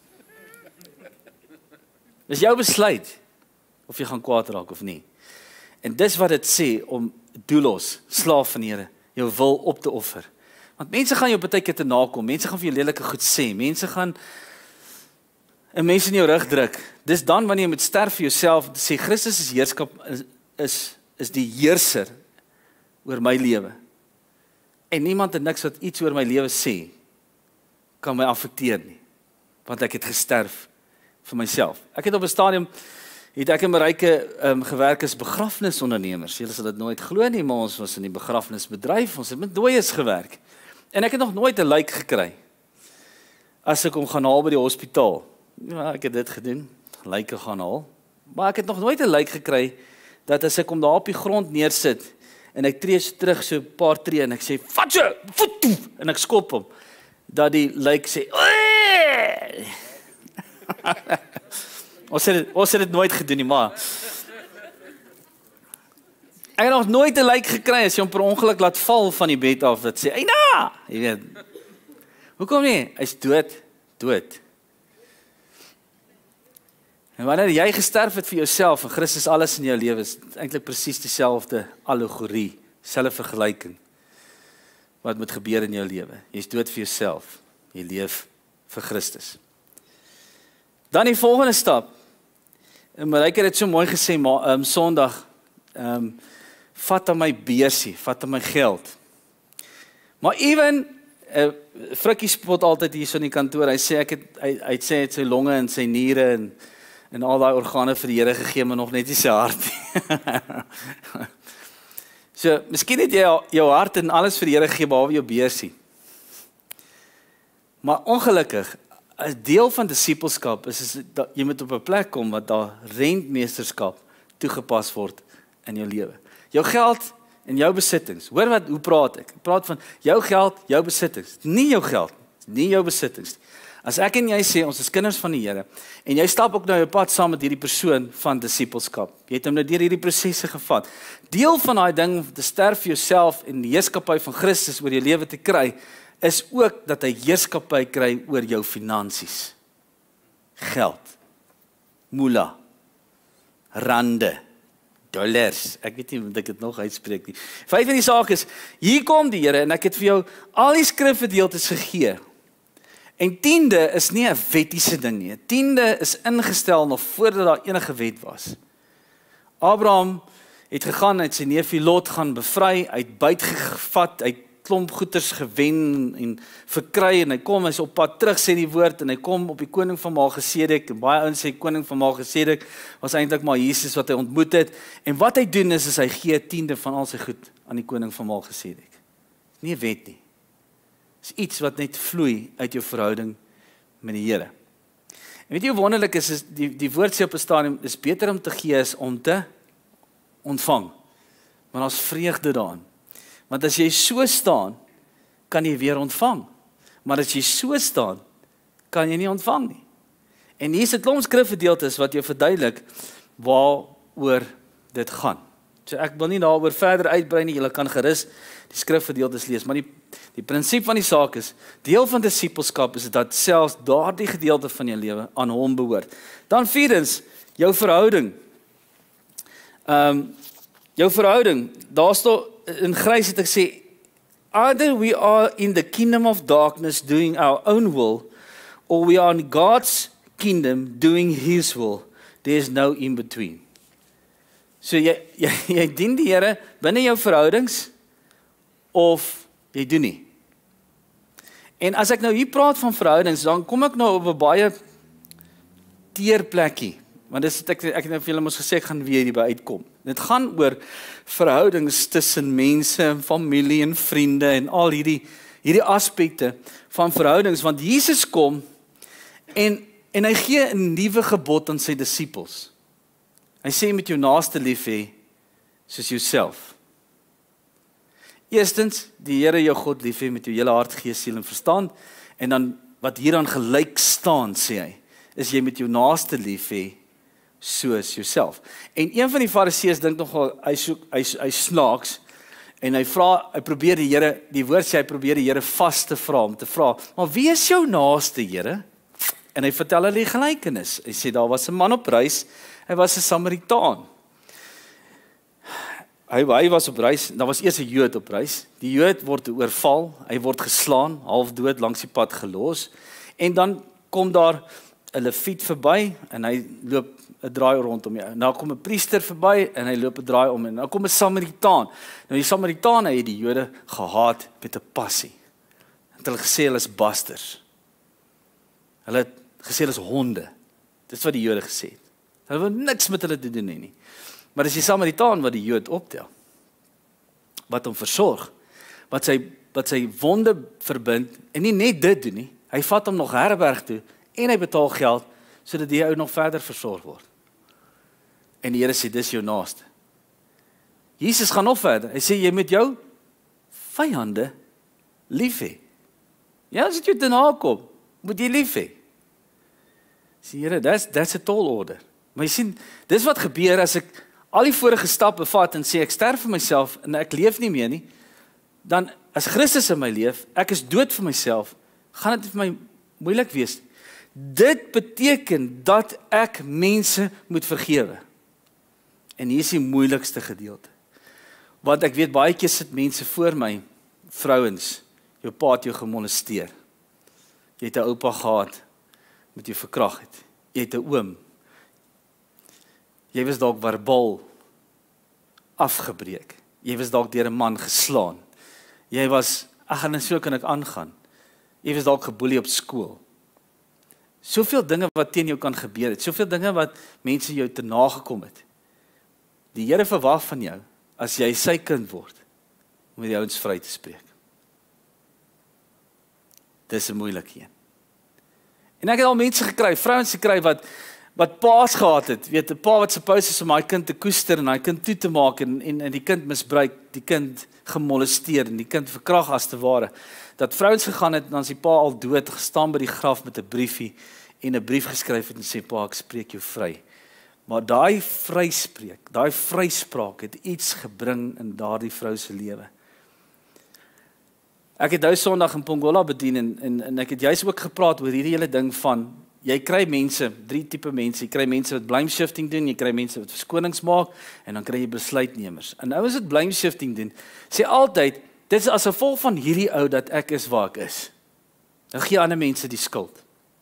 Dis jou besluit, of jy gaan kwaad raak of nie. En dis wat dit sê, om doelos, slaaf van die Here, jou wil op te offer. Want mense gaan jou partykeer te nakom, mense gaan vir jou lelike goed sê, mense gaan 'n mens in jou rug druk. Dis dan wanneer jy moet sterf vir jouself, te sê, Christus is heerskap, is die heerser oor my lewe. En niemand en niks wat iets oor my lewe sê, kan my affekteer nie. Want ek het gesterf vir myself. Ek het op 'n stadium, het ek en Maryke gewerk as begrafnisondernemers. Julle sal dit nooit glo nie, maar ons was in die begrafnisbedryf, ons het met dooies gewerk. En ek het nog nooit 'n lijk gekry, as ek hom gaan haal by die hospitaal. Ja, ek het dit gedoen, lyke gaan haal. Maar ek het nog nooit 'n lijk gekry, dat as ek hom daar op die grond neersit, en ek tree terug so 'n paar tree, en ek sê, vat so, voet toe, en ek skop hom, dat die lijk sê, ons het dit nooit gedoen nie, maar ek het nog nooit 'n lijk gekry, as jy hom per ongeluk laat val van die bed af, dat sê, eina, jy weet, hoekom nie, hy is dood. En wanneer jy gesterf het vir jouself, en Christus alles in jou lewe, is eintlik presies dieselfde allegorie, selfe vergelyking, wat moet gebeur in jou lewe. Jy is dood vir jouself, jy leef vir Christus. Dan die volgende stap, en Maryke het dit so mooi gesê, maar Sondag, vat aan my beursie, vat aan my geld. Maar even, Frikkie spot altyd hier so in die kantoor, hy sê, hy sê het sy longe en sy niere, en al die organe vir die Here gegee, maar nog net nie sy hart. So, miskien het jy jou hart en alles vir die Here gegee, behalwe jou beursie. Maar ongelukkig, 'n deel van disippelskap is dat jy moet op 'n plek kom, wat daar rentmeesterskap toegepas word in jou lewe. Jou geld en jou besittings. Hoor hoe praat ek? Ek praat van jou geld, jou besittings. Nie jou geld, nie jou besittings. As ek en jy sê, ons is kinders van die Here, en jy stap ook nou jou pad saam met hierdie persoon van disippelskap. Jy het hom nou deur hierdie prosesse gevat. Deel van daai ding om te sterf vir jouself en die heerskappy van Christus oor jou lewe te kry, is ook dat hy heerskappy kry oor jou finansies. Geld, moolah, rande, dollars, ek weet nie of ek dit nog uitspreek nie. Feit van die saak is, hier kom die Here, en ek het vir jou al die skrifgedeeltes gegee. En tiende is nie 'n wettiese ding nie. Tiende is ingestel nog voordat daar enige wet was. Abraham het gegaan, hy het sy neefie Lot gaan bevry, hy het byt gevat, hy het klomp goeders gewen en verkry, en hy is op pad terug, sê die woord, en hy kom op die koning van Melchisedek, en baie ouens sê koning van Melchisedek was eintlik maar Jesus wat hy ontmoet het, en wat hy doen is hy gee 10de van al sy goed aan die koning van Melchisedek. Nie 'n wet nie. Is iets wat net vloei uit jou verhouding met die Here. En weet jy hoe wonderlik is die woord sê op 'n stadium, is beter om te gee as om te ontvang. Maar daar's vreugde daarin. Want as jy so staan, kan jy weer ontvang. Maar as jy so staan, kan jy nie ontvang nie. En hier is 'n klomp skrifgedeeltes wat jou verduidelik waaroor dit gaan. So ek wil nie daaroor verder uitbrei nie, julle kan gerus die skrifgedeeltes lees, maar die prinsip van die saak is, deel van disippelskap is dat selfs daardie gedeelte van jou lewe aan hom behoort. Dan vierdens, jou verhouding. Jou verhouding, daar staan in grys het ek sê, either we are in the kingdom of darkness doing our own will, or we are in God's kingdom doing his will. There is no in between. So jy dien die Here binne jou verhoudings, of jy doen nie. En as ek nou hier praat van verhoudings, dan kom ek nou op 'n baie teer plekkie, want dis ek het nou vir julle mos gesê, ek gaan weer hierby uitkom. Dit gaan oor verhoudings tussen mense, familie en vriende, en al hierdie aspekte van verhoudings, want Jesus kom, en hy gee 'n nuwe gebod aan sy disippels. Hy sê, met jou naaste lief hê, soos jouself. Eerstens, die Here jou God lief hê met jou hele hart, gees, siel en verstand. En dan wat hieraan gelyk staan, sê hy, is jy met jou naaste lief hê soos jouself. En een van die Fariseërs dink nogal hy snaaks en hy probeer die Here, die woord sê hy probeer die Here vas te vra om te vra, maar wie is jou naaste, Here? En hy vertel hulle die gelykenis. Hy sê daar was 'n man op reis, hy was 'n Samaritaan. Hy was op reis, daar was eers 'n Jood op reis. Die Jood word oorval, hy word geslaan, half dood langs die pad gelos. En dan kom daar 'n Lewiet verby en hy loop 'n draai rondom jou. Nou kom 'n priester verby en hy loop 'n draai om en nou kom 'n Samaritaan. Nou die Samaritane het die Jode gehaat met 'n passie. Hulle gesê hulle is basters. Hulle het gesê hulle is honde. Dis wat die Jode gesê het. Hulle wil niks met hulle te doen nie. Maar dis die Samaritaan wat die Jood optel. Wat hom versorg. Wat sy wonde verbind en nie net dit doen nie. Hy vat hom nog herberg toe en hy betaal geld sodat die ou nog verder versorg word. En die Here sê dis jou naaste. Jesus gaan nog verder. Hy sê jy moet jou vyande lief hê. Ja, as dit jou te nakom, moet jy lief hê. Sê Here, that's a tall order. Maar jy sien, dis wat gebeur as ek al die vorige stappe vat en sê ek sterf vir myself en ek leef nie meer nie, dan as Christus in my leef, ek is dood vir myself, gaan dit vir my moeilik wees. Dit beteken dat ek mense moet vergewe. En hier is die moeilikste gedeelte. Want ek weet baie keer sit mense voor my, vrouens, jou pa het jou gemolesteer. Jy het 'n oupa gehad met jou verkragt het. Jy het 'n oom. Jy was dalk verbaal afgebreek. Jy was dalk deur 'n man geslaan. Jy was, en so kan ek aangaan. Jy was dalk geboelie op skool. Soveel dinge wat teen jou kan gebeur het. Soveel dinge wat mense jou te nagekom het. Die Here verwag van jou, as jy sy kind word, om die ouens vry te spreek. Dis 'n moeilike een. En ek het al mense gekry, vrouens gekry wat paas gehad het, weet 'n pa wat suppose is om hy kind te koester en hy kind toe te maak en die kind misbruik, die kind gemolesteer en die kind verkragt as te ware. Dat vrouens gegaan het en dan is die pa al dood, gestaan by die graf met 'n briefie en 'n brief geskryf het en sê pa, ek spreek jou vry. Maar daai vryspraak het iets gebring in daardie vrou se lewe. Ek het nou Sondag in Pongola bedien en ek het juist ook gepraat oor hierdie hele ding van jy kry mense, 3 tipe mense. Jy kry mense wat blame shifting doen, jy kry mense wat verskonings maak en dan kry jy besluitnemers. En ouens wat blame shifting doen, sê altyd dit is as gevolg van hierdie ou dat ek is waar ek is. Dan gee ander mense die skuld.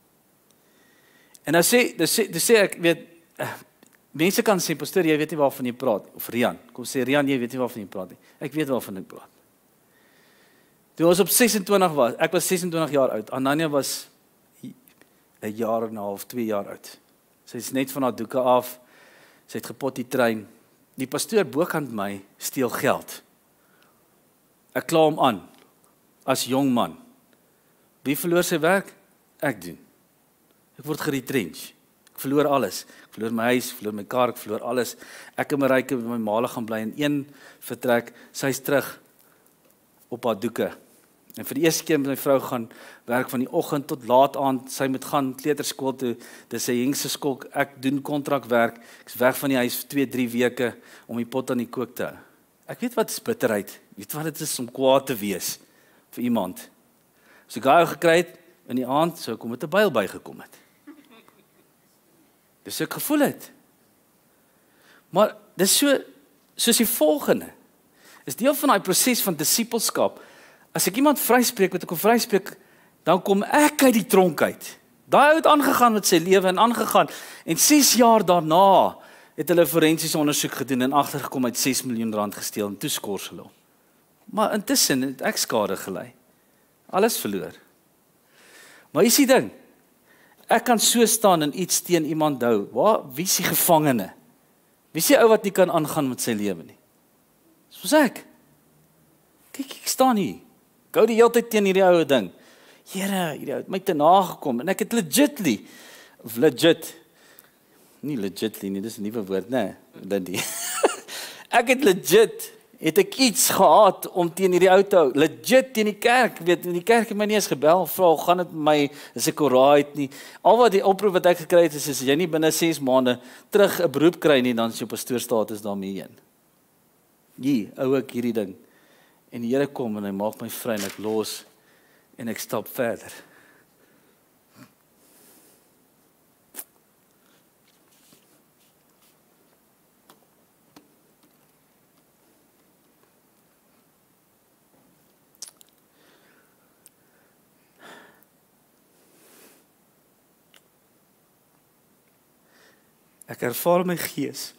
En dan sê ek weet mense kan sê pastoor, jy weet nie waarvan jy praat of Rian. Kom sê Rian, jy weet nie waarvan jy praat nie. Ek weet waarvan ek praat. Toe ons op 26 was, ek was 26 jaar oud. Anania was 'n jaar en 'n half, 2 jaar oud. Sy is net van haar doeke af. Sy het gepotty trein. Die pastoor bokant my steel geld. Ek kla hom aan as jong man. Wie verloor sy werk? Ek doen. Ek word geretrench. Ek verloor alles. Ek verloor my huis, ek verloor my kar, ek verloor alles. Ek en Maryke by my maale gaan bly in een vertrek. Sy's terug op haar doeke. En vir die eerste keer met my vrou gaan werk van die oggend tot laat aand. Sy moet gaan kleuterskool toe. Dis sy jongste skok. Ek doen kontrakwerk. Ek's weg van die huis vir 2-3 weke om die pot aan die kook te hou. Ek weet wat is bitterheid. Ek weet wat dit is om kwaad te wees vir iemand. As ek gou gekry het in die aand, sou ek met 'n byl bygekom het. Dis ek gevoel het. Maar dis soos die volgende. Is deel van daai proses van disippelskap. As ek iemand vryspreek, wat ek hom vryspreek, dan kom ek uit die tronk uit. Daai ou het aangegaan met sy lewe en aangegaan. En 6 jaar daarna het hulle forensiese ondersoek gedoen en agtergekom uit 6 miljoen rand gesteel en toe skors hulle hom. Maar intussen het ek skade gely. Alles verloor. Maar is die ding, ek kan so staan en iets teen iemand hou. Wie is die gevangene? Wie is die ou wat nie kan aangaan met sy lewe nie? Soos ek. Kyk, ek staan hier. Ek hou die hele tyd teen hierdie ouwe ding. Here, hierdie ou het my te nagekom en ek het legitly, nie legitly nie, dis 'n nuwe woord, nee, dit nie. Ek het ek iets gehad om teen hierdie ou te hou. Legit teen die kerk, weet, die kerk het my nie eens gebel, vra, gaan dit met my, is ek alright nie. Al wat die oproep wat ek gekry het is, as jy nie binne 6 maande terug 'n beroep kry nie, dan is jou pastoorstatus daarmee heen. Hou ek hierdie ding. En die Here kom en hy maak my vry en ek los en ek stap verder. Ek ervaar my gees.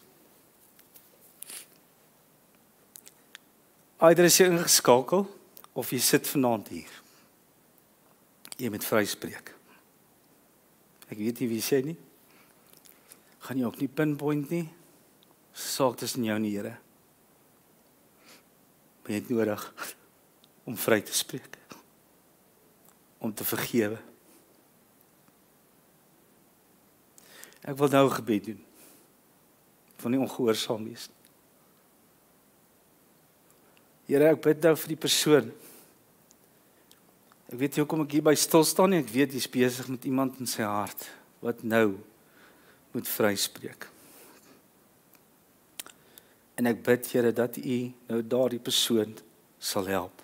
Eider is jy ingeskakel, of jy sit vanaand hier. Jy moet vryspreek. Ek weet nie wie sê nie. Gaan jy ook nie pinpoint nie. Saak tussen jou en die Here. Maar jy het nodig om vry te spreek. Om te vergewe. Ek wil nou 'n gebed doen. Ek wil nie ongehoorsaam wees. Here, ek bid nou vir die persoon. Ek weet nie hoekom ek hier by stil staan nie, ek weet jy's besig met iemand in sy hart, wat nou moet vryspreek. En ek bid, Here, dat U nou daardie persoon sal help.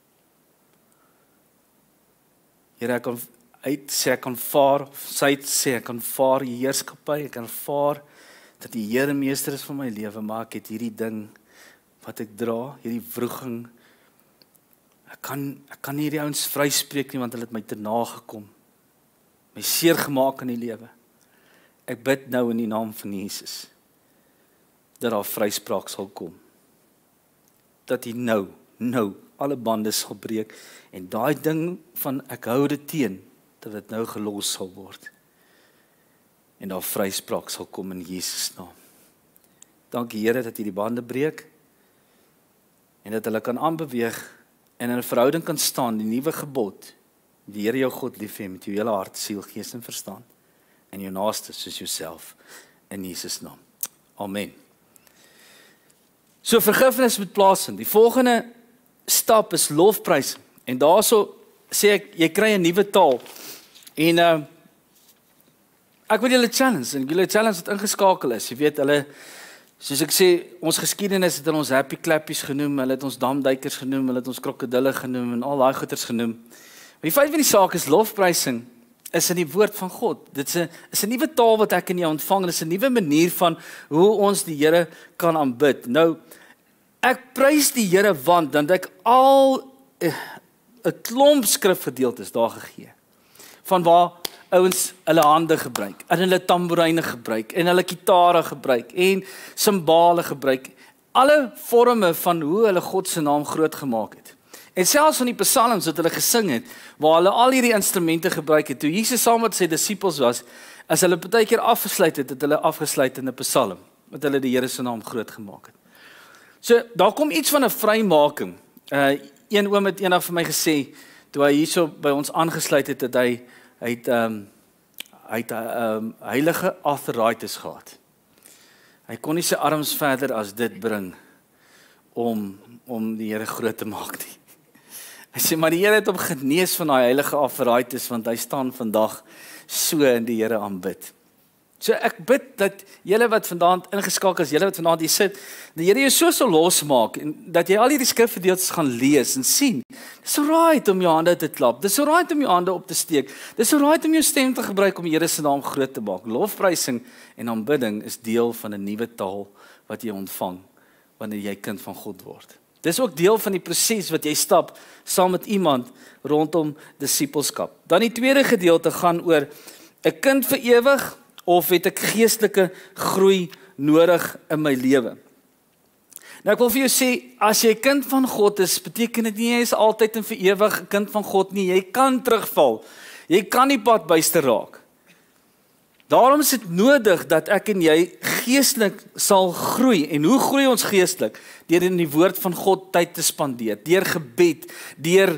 Here, ek kan sê ek aanvaar, sy sê ek aanvaar die heerskappy, ek aanvaar dat die Here meester is van my lewe, maar ek het hierdie ding wat ek dra, hierdie wroging, ek kan nie hierdie ouens vryspreek nie, want hulle het my te nagekom, my seer gemaak in die lewe. Ek bid nou in die naam van Jesus, dat daar vryspraak sal kom, dat hy nou, alle bande sal breek, en daai ding van ek hou dit teen, dat dit nou gelos sal word, en daar vryspraak sal kom in Jesus naam. Dankie Here dat hy die bande breek, en dat hulle kan aanbeweeg, en in 'n verhouding kan staan, die nuwe gebod, die Here jou God lief hê met jou hele hart, siel, gees en verstand, en jou naaste soos jouself, in Jesus naam. Amen. So vergifnis moet plaasvind. Die volgende stap is lofprysing, en daarso sê ek, jy kry 'n nuwe taal, en ek wil julle challenge, en julle challenge wat ingeskakel is, jy weet, hulle, soos ek sê, ons geskiedenis het ons happy clappies genoem, hulle het ons damduikers genoem, hulle het ons krokodille genoem, en al daai goeters genoem. Maar die feit van die saak is, lofprysing is in die woord van God. Dit is 'n nuwe taal wat ek in jou ontvang, en dit is 'n nuwe manier van hoe ons die Here kan aanbid. Nou, ek prys die Here want, dan het ek al 'n klomp skrifgedeeltes daar gegee, van waar ouens hulle hande gebruik, en hulle tamboeryne gebruik, en hulle gitare gebruik, en simbale gebruik, alle vorme van hoe hulle God se naam groot gemaak het. En selfs van die psalms wat hulle gesing het, waar hulle al hierdie instrumente gebruik het, toe Jesus saam met sy disippels was, as hulle partykeer afgesluit het, het hulle afgesluit in 'n psalm, wat hulle die Here se naam groot gemaak het. So, daar kom iets van 'n vrymaking. Een oom het eendag vir my gesê, toe hy hierso by ons aangesluit het, dat hy het heilige arthritis gehad. Hy kon nie sy arms verder as dit bring, om die Here groot te maak nie. Hy sê, maar die Here het hom genees van daai heilige arthritis, want hy staan vandag so in die Here aanbid. So ek bid dat julle wat vandaan ingeskakel is, julle wat vandaan hier sit, die Here jou so sal losmaak, en dat jy al hierdie skrifgedeeltes gaan lees en sien. Dis alright om jou hande te klap, dis alright om jou hande op te steek, dis alright om jou stem te gebruik om die Here se naam groot te maak. Lofprysing en aanbidding is deel van 'n nuwe taal wat jy ontvang wanneer jy kind van God word. Dis ook deel van die proses wat jy stap saam met iemand rondom disippelskap. Dan die tweede gedeelte gaan oor 'n kind vir ewig, of het ek geestelike groei nodig in my lewe? Nou ek wil vir jou sê, as jy kind van God is, beteken dit nie jy is altyd en vir ewig 'n kind van God nie. Jy kan terugval. Jy kan nie pad byster raak. Daarom is dit nodig dat ek en jy geestelik sal groei. En hoe groei ons geestelik? Deur in die woord van God tyd te spandeer, deur gebed, deur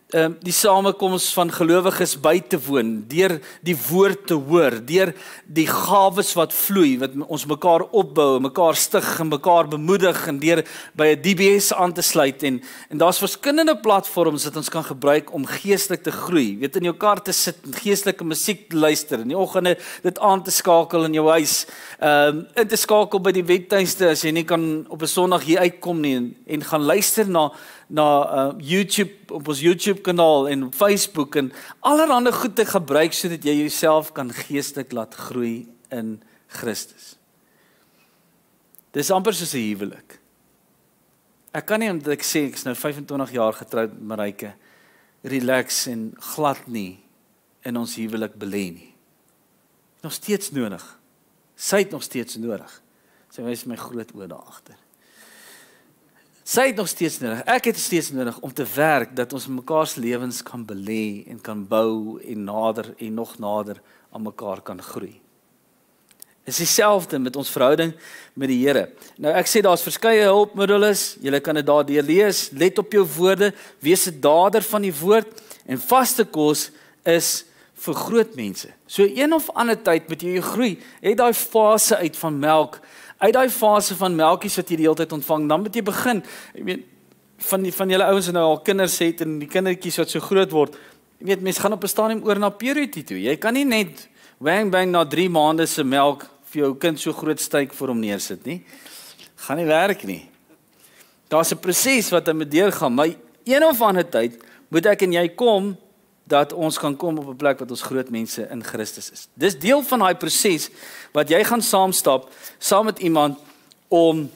die samekoms van gelowiges by te woon, deur die woord te hoor, deur die gawes wat vloei, wat ons mekaar opbou, mekaar stig en mekaar bemoedig en deur by 'n DBS aan te sluit en daar's verskillende platforms wat ons kan gebruik om geestelik te groei. Weet, in jou kar te sit en geestelike musiek te luister, in die oggende dit aan te skakel in jou huis, in te skakel by die webtuiste as jy nie kan op 'n Sondag hier uitkom nie en gaan luister na YouTube, op ons YouTube kanaal en op Facebook en allerhande goed te gebruik sodat jy jouself kan geestelik laat groei in Christus. Dis amper soos 'n huwelik. Ek kan nie, omdat ek sê ek is nou 25 jaar getroud met Marijke, relax en glad nie in ons huwelik belê nie. Nog steeds nodig. Sy het nog steeds nodig. Sy wys my groot oë daar agter. Sy het nog steeds nodig, ek het steeds nodig om te werk dat ons mekaar se lewens kan belê en kan bou en nader en nog nader aan mekaar kan groei. Is dieselfde met ons verhouding met die Here. Nou ek sê daar's verskeie hulpmiddels, julle kan dit daar lees, let op jou woorde, wees 'n dader van die woord en vaste kos is vir groot mense. So een of ander tyd moet jy groei, het daai fase uit van melk, uit daai fase van melkies wat jy die hele tyd ontvang, dan moet jy begin. Ek weet van julle ouens wat nou al kinders het en die kindertjies wat so groot word, jy weet mense gaan op 'n stadium oor na puberty toe. Jy kan nie net bang na 3 maande se melk vir jou kind so groot styk vir hom neersit nie. Gaan nie werk nie. Daar's 'n proses wat hy moet deurgaan, maar een of ander tyd moet ek en jy kom dat ons kan kom op 'n plek wat ons groot mense in Christus is. Dis deel van daai proses wat jy gaan saamstap saam met iemand om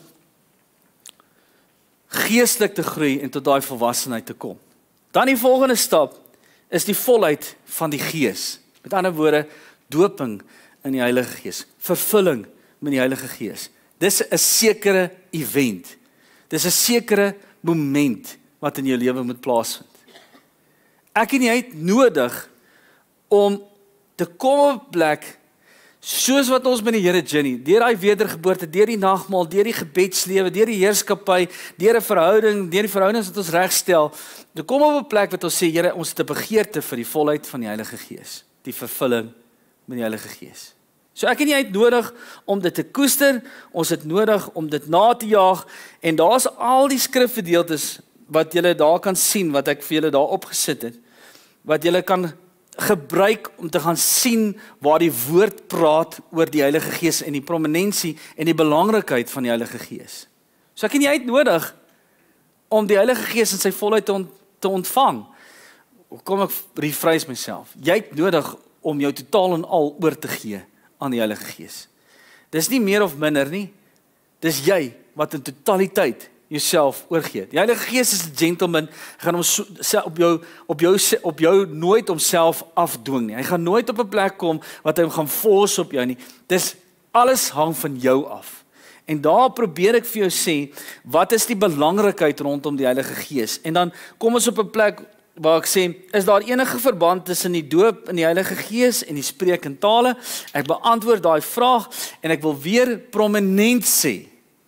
geestelik te groei en tot daai volwassenheid te kom. Dan die volgende stap is die volheid van die Gees. Met ander woorde, doping in die Heilige Gees, vervulling met die Heilige Gees. Dis 'n sekere event. Dis 'n sekere moment wat in jou lewe moet plaasvind. Ek en jy het nodig om te kom op 'n plek soos wat ons met die Here journey, deur daai wedergeboorte, deur die nagmaal, deur die gebedslewe, deur die heerskappy, deur 'n verhouding, deur die verhoudings wat ons regstel, te kom op 'n plek wat ons sê, Here, ons het 'n begeerte vir die volheid van die Heilige Gees, die vervulling met die Heilige Gees. So ek en jy het nodig om dit te koester, ons het nodig om dit na te jaag, en daar's al die skrifgedeeltes wat julle daar kan sien, wat ek vir julle daar opgesit het, wat julle kan gebruik om te gaan sien waar die woord praat oor die Heilige Gees en die prominensie en die belangrikheid van die Heilige Gees. So ek en jy het nodig om die Heilige Gees in sy volheid te ontvang. Kom ek rephrase myself. Jy het nodig om jou totaal en al oor te gee aan die Heilige Gees. Dis nie meer of minder nie. Dis jy wat in totaliteit jouself oorgee. Die Heilige Gees is 'n gentleman, gaan hom op jou nooit homself afdwing nie. Hy gaan nooit op 'n plek kom wat hy hom gaan force op jou nie. Dis alles hang van jou af. En daar probeer ek vir jou sê, wat is die belangrikheid rondom die Heilige Gees? En dan kom ons op 'n plek waar ek sê, is daar enige verband tussen die doop in die Heilige Gees en die spreek in tale? Ek beantwoord daai vraag en ek wil weer prominent sê.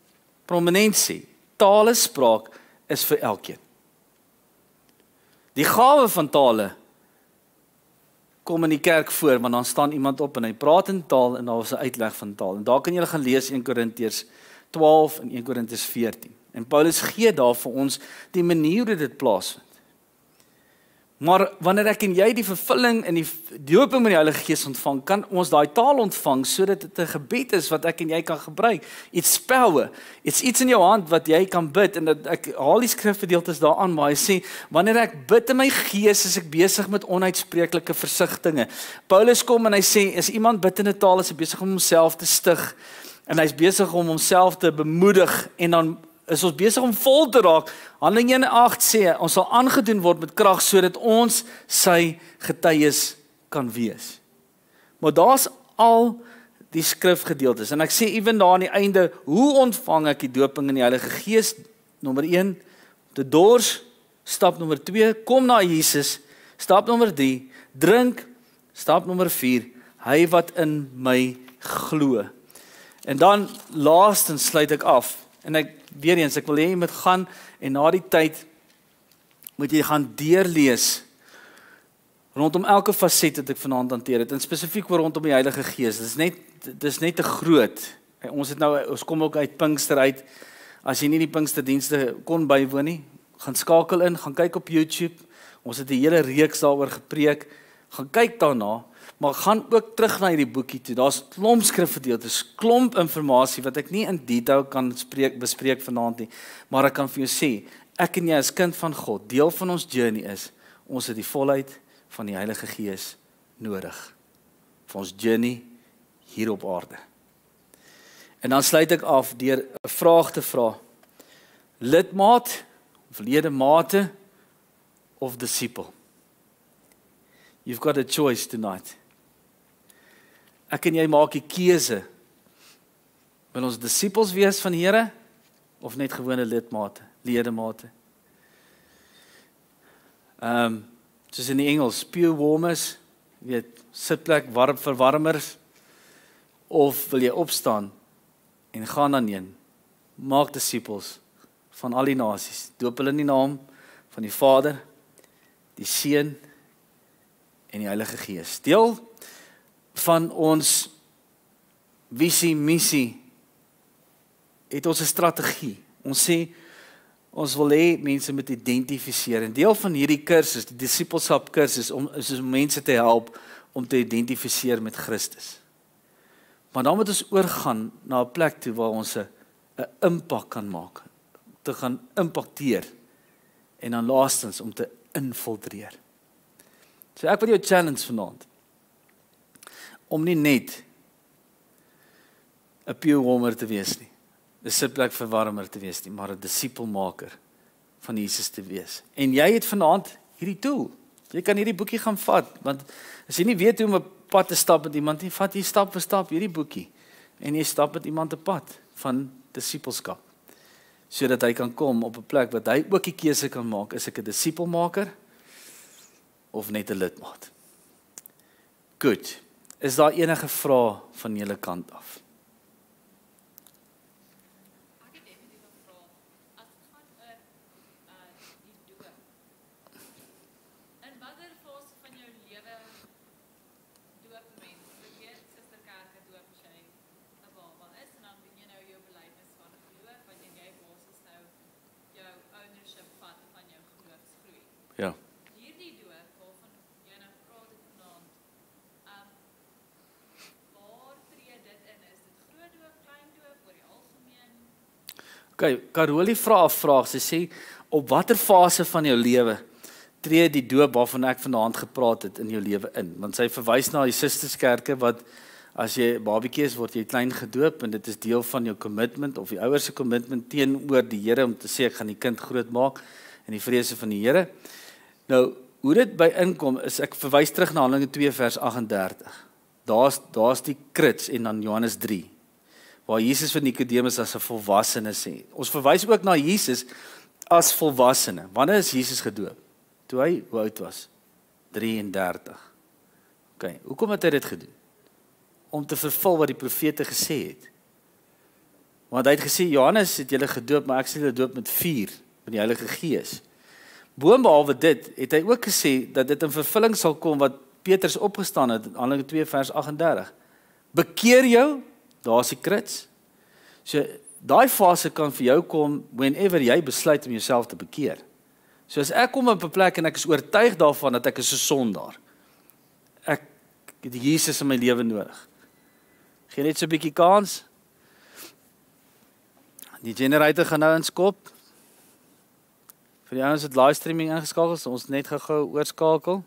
Tale spraak is vir elkeen. Die gawe van tale kom in die kerk voor, want dan staan iemand op en hy praat in taal en daar is 'n uitleg van taal. En daar kan julle gaan lees 1 Korintiërs 12 en 1 Korintiërs 14. En Paulus gee daar vir ons die manier hoe dit plaasvind. Maar wanneer ek en jy die vervulling en die doping met die Heilige Gees ontvang, kan ons daai taal ontvang sodat dit 'n gebed is wat ek en jy kan gebruik. It's power. It's iets in jou hand wat jy kan bid, en dat ek haal die skrifgedeeltes daaraan waar hy sê, wanneer ek bid in my gees, is ek besig met onuitspreeklike versigtinge. Paulus kom en hy sê, as iemand bid in 'n taal, is hy besig om homself te stig en hy's besig om homself te bemoedig, en dan is ons besig om vol te raak. Handelinge 1:8 sê, ons sal aangedoen word met krag sodat ons sy getuies kan wees. Maar daar's al die skrifgedeeltes, en ek sê ewen daar aan die einde, hoe ontvang ek die doping in die Heilige Gees? Nommer 1, te dors, stap nommer 2, kom na Jesus, stap nommer 3, drink, stap nommer 4, hy wat in my glo. En dan laastens sluit ek af, en ek weer eens, ek wil hê jy moet gaan en na die tyd moet jy gaan deurlees rondom elke faset wat ek vanaand hanteer het, en spesifiek rondom die Heilige Gees. Dis net te groot. Ons kom ook uit Pinkster uit. As jy nie die Pinksterdienste kon bywoon nie, gaan skakel in, gaan kyk op YouTube. Ons het 'n hele reeks daaroor gepreek. Gaan kyk daarna, maar gaan ook terug na hierdie boekie toe. Daar's klomp skrifgedeeltes, klomp inligting wat ek nie in detail kan bespreek vanaand nie, maar ek kan vir jou sê, ek en jy as kind van God, deel van ons journey is, ons het die volheid van die Heilige Gees nodig vir ons journey hier op aarde. En dan sluit ek af deur 'n vraag te vra. Lidmaat of ledemate of disciple? You've got a choice tonight. Ek en jy maak die keuse. Wil ons disippels wees van die Here of net gewone ledemate? Soos in die Engels, pew warmers, sitplek verwarmers, of wil jy opstaan en gaan dan heen, maak disippels van al die nasies, doop hulle in die naam van die Vader, die Seun en die Heilige Gees. Deel van ons visie, missie, het ons 'n strategie. Ons sê, ons wil hê mense moet identifiseer. En deel van hierdie kursus, die discipleship kursus, is om mense te help om te identifiseer met Christus. Maar dan moet ons oorgaan na 'n plek toe waar ons 'n impak kan maak, te gaan impakteer en dan laastens om te infiltreer. So ek wil jou challenge vanaand om nie net 'n pew warmer te wees nie, 'n sitplek verwarmer te wees nie, maar 'n disipelmaker van Jesus te wees. En jy het vanaand hierdie tool. Jy kan hierdie boekie gaan vat, want as jy nie weet hoe om 'n pad te stap met iemand nie, vat jy stap vir stap hierdie boekie en jy stap met iemand 'n pad van disipelskap, sodat hy kan kom op 'n plek wat hy ook die keuse kan maak, is ek 'n disipelmaker of net 'n lidmaat. Goed. Is daar enige vrae van julle kant af? Ja. Hierdie doop waarvan jy nou praat het vanaand, waar tree dit in? Is dit groot doop, klein doop, oor die algemeen? Okay, Carolie vra 'n vraag. Sy sê, op watter fase van jou lewe tree die doop waarvan ek vanaand gepraat het in jou lewe in? Want sy verwys na die susterskerke wat as jy babietjie is, word jy klein gedoop en dit is deel van jou commitment of die ouers se commitment teenoor die Here om te sê ek gaan die kind groot maak in die vrese van die Here. Nou, hoe dit by inkom is, ek verwys terug na Handelinge 2 vers 38. Daar's die krits en dan Johannes 3, waar Jesus vir Nikodemus as 'n volwassene sê. Ons verwys ook na Jesus as volwassene. Wanneer is Jesus gedoop? Toe hy, hoe oud was? 33. Okay, hoekom het hy dit gedoen? Om te vervul wat die profete gesê het. Want hy het gesê, Johannes het julle gedoop, maar ek sal julle doop met vuur, met die Heilige Gees. Boonbehalwe dit, het hy ook gesê, dat dit in vervulling sal kom, wat Petrus opgestaan het, in Handelinge 2 vers 38. Bekeer jou, daar is die krits. So, daai fase kan vir jou kom, whenever jy besluit om jouself te bekeer. So as ek kom op 'n plek en ek is oortuig daarvan, dat ek is 'n sondaar. Ek het Jesus in my lewe nodig. Gee net so 'n bietjie kans. Die generator gaan nou inskop. Vir die ouens wat livestreaming ingeskakel is, ons net gou oorskakel.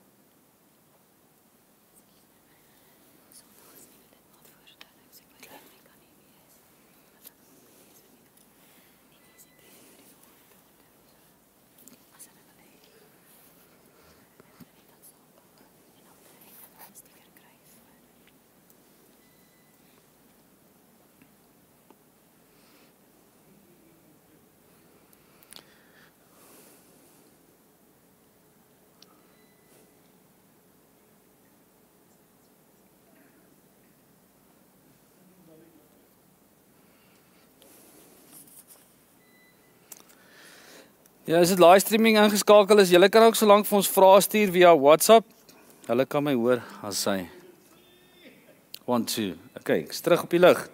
Ja, as dit livestreaming ingeskakel is, julle kan ook so lank vir ons vrae stuur via WhatsApp. Hulle kan my hoor as hy 1 2. Okay, ek's terug op die lug.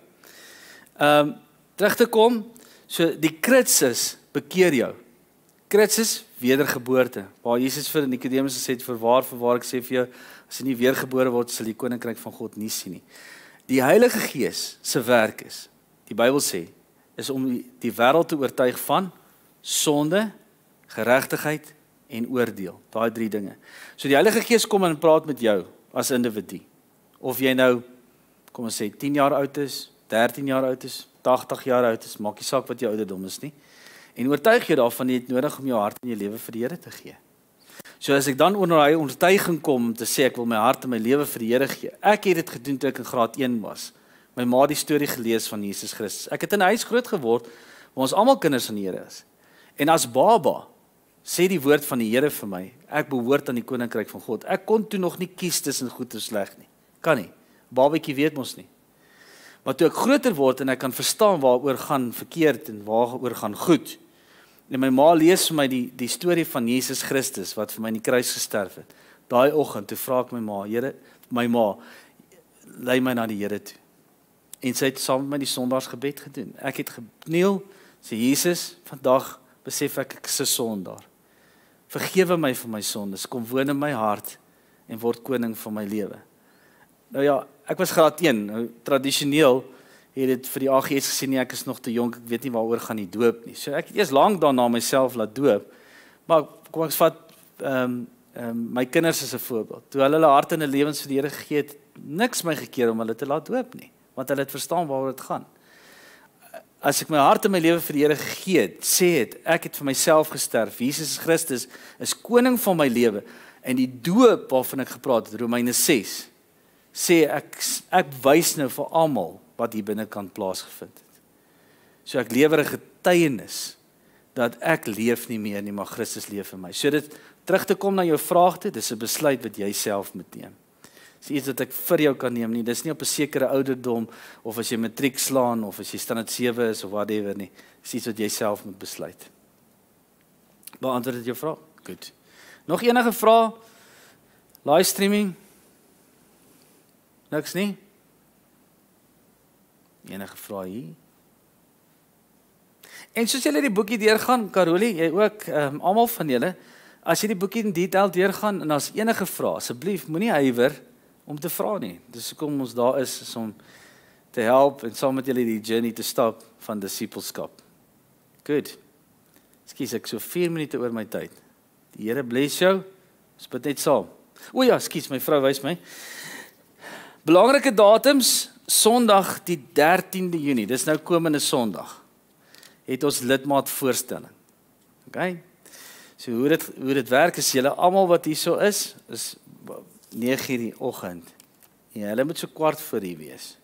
Terug te kom, so die krits is bekeer jou. Krits is wedergeboorte. Waar Jesus vir Nikodemus gesê het, voorwaar ek sê vir jou, as jy nie weergebore word, sal die koninkryk van God nie sien nie. Die Heilige Gees se werk is, die Bybel sê, is om die wêreld te oortuig van sonde, geregtigheid en oordeel. Daai 3 dinge. So die Heilige Gees kom en praat met jou as individu. Of jy nou, kom ons sê 10 jaar oud is, 13 jaar oud is, 80 jaar oud is, maak nie saak wat jou ouderdom is nie. En oortuig jou daarvan jy het nodig om jou hart en jou lewe vir die Here te gee. So as ek dan onder daai oortuiging kom om te sê ek wil my hart en my lewe vir die Here gee. Ek het dit gedoen toe ek in graad 1 was. My ma het die storie gelees van Jesus Christus. Ek het in 'n huis groot geword waar ons almal kinders van die Here is. En as baba sê die woord van die Here vir my, ek behoort aan die koninkryk van God. Ek kon toe nog nie kies tussen goed en sleg nie. Kan nie. Babatjie weet mos nie. Maar toe ek groter word en ek kan verstaan waaroor gaan verkeerd en waaroor gaan goed. En my ma lees vir my die storie van Jesus Christus wat vir my in die kruis gesterf het. Daai oggend toe vra ek my ma, lei my na die Here toe. En sy het saam met my die sondaarsgebed gedoen. Ek het gekniel, sê Jesus, vandag besef ek is 'n sondaar. Vergewe my vir my sondes, kom woon in my hart en word koning van my lewe. Nou ja, ek was graad 1, nou tradisioneel het dit vir die AGS gesê nee, ek is nog te jonk, ek weet nie waaroor gaan die doop nie. So ek het eers lank daarna myself laat doop. Maar kom ek vat my kinders as 'n voorbeeld. Toe hulle harte en lewens vir die Here gegee het, niks my gekeer om hulle te laat doop nie, want hulle het verstaan waaroor dit gaan. As ek my hart en my lewe vir die Here gegee het, sê het, ek het vir myself gesterf. Jesus Christus is koning van my lewe. En die doop waarvan ek gepraat het, Romeine 6, sê ek wys nou vir almal wat hier binnekant plaasgevind het. So ek lewer 'n getuienis dat ek leef nie meer nie, maar Christus leef in my. So dit terug te kom na jou vraag toe, dis 'n besluit wat jy self moet neem. Dis iets wat ek vir jou kan neem nie. Dis nie op 'n sekere ouderdom of as jy matriek slaan of as jy standaard 7 is of whatever nie. Dis iets wat jy self moet besluit. Beantwoord dit jou vraag? Goed. Nog enige vrae? Livestreaming? Niks nie? Enige vrae hier? En soos julle die boekie deurgaan, Carolie, jy ook, almal van julle, as jy die boekie in detail deurgaan en as enige vrae, asseblief moenie huiwer om te vra nie. Dis hoekom ons daar is om te help en saam met julle die journey te stap van disipelskap. Good. Ekskuus, ek so 4 minute oor my tyd. Die Here bless jou. Ons bid net saam. O ja, ekskuus, my vrou wys my. Belangrike datums, Sondag die 13de Junie, dis nou komende Sondag, het ons lidmaat voorstelling. Okay? So hoe dit werk is, julle almal wat hierso is 9:00 die oggend. Ja, hulle moet so 8:15 wees.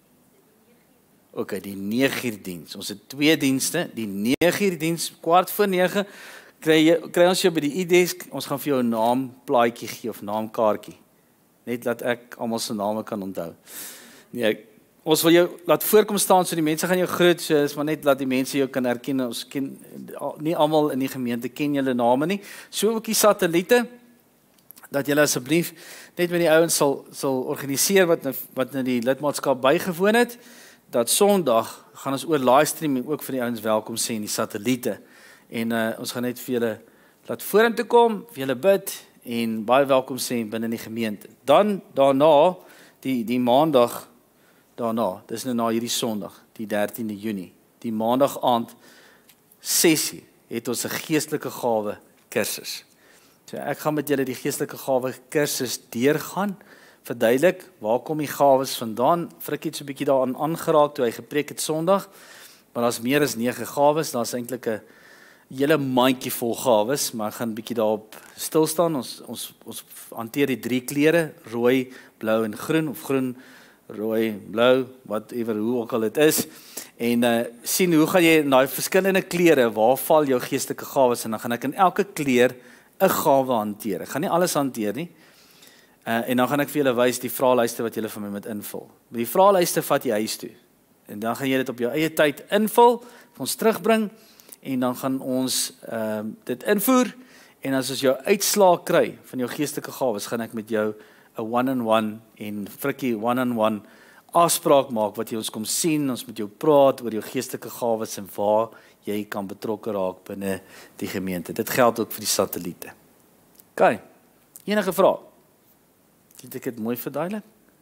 Okay, die 9:00 diens. Ons het 2 dienste, die 9:00 diens, 8:45, kry ons jou by die e-desk, ons gaan vir jou 'n naamplaatjie gee of naamkaartjie. Net dat ek almal se name kan onthou. Nee, ons wil jou laat voorkom staan so die mense gaan jou groet, so is maar net dat die mense jou kan herken. Ons ken nie almal in die gemeente ken julle name nie. So ook die satelliete dat julle asseblief net met die ouens sal organiseer wat nou die lidmaatskap bygewoon het, dat Sondag gaan ons oor livestreaming ook vir die ouens welkom sê in die satelliete. En ons gaan net vir julle laat vorentoe kom, vir julle bid en baie welkom sê binne die gemeente. Dan daarna die maandag daarna, dis nou na hierdie Sondag, die 13de Junie, die maandag aand 6:00 het ons 'n geestelike gawe kursus. So ek gaan met julle die geestelike gawe kursus deurgaan, verduidelik waar kom die gawes vandaan. Frikkie het so 'n bietjie daaraan aangeraak toe hy gepreek het Sondag, maar daar's meer as 9 gawes, daar's eintlik 'n hele mandjie vol gawes, maar ek gaan 'n bietjie daarop stil staan. Ons hanteer die 3 kleure, rooi, blou en groen, of groen, rooi, blou, whatever, hoe ook al dit is, en sien hoe gaan jy in daai verskillende kleure, waar val jou geestelike gawes, en dan gaan ek in elke kleur 'n gawe hanteer. Ek gaan nie alles hanteer nie, en dan gaan ek vir julle wys die vraelyste wat julle vir my moet invul. Met die vraelyste vat jy huis toe, en dan gaan jy dit op jou eie tyd invul, vir ons terugbring, en dan gaan ons dit invoer, en as ons jou uitslae kry van jou geestelike gawes, gaan ek met jou 'n one-on-one en Frikkie one-on-one afspraak maak, wat jy ons kom sien, ons met jou praat oor jou geestelike gawes en waar jy kan betrokke raak binne die gemeente. Dit geld ook vir die satelliete. OK, enige vrae? Het ek dit mooi verduidelik?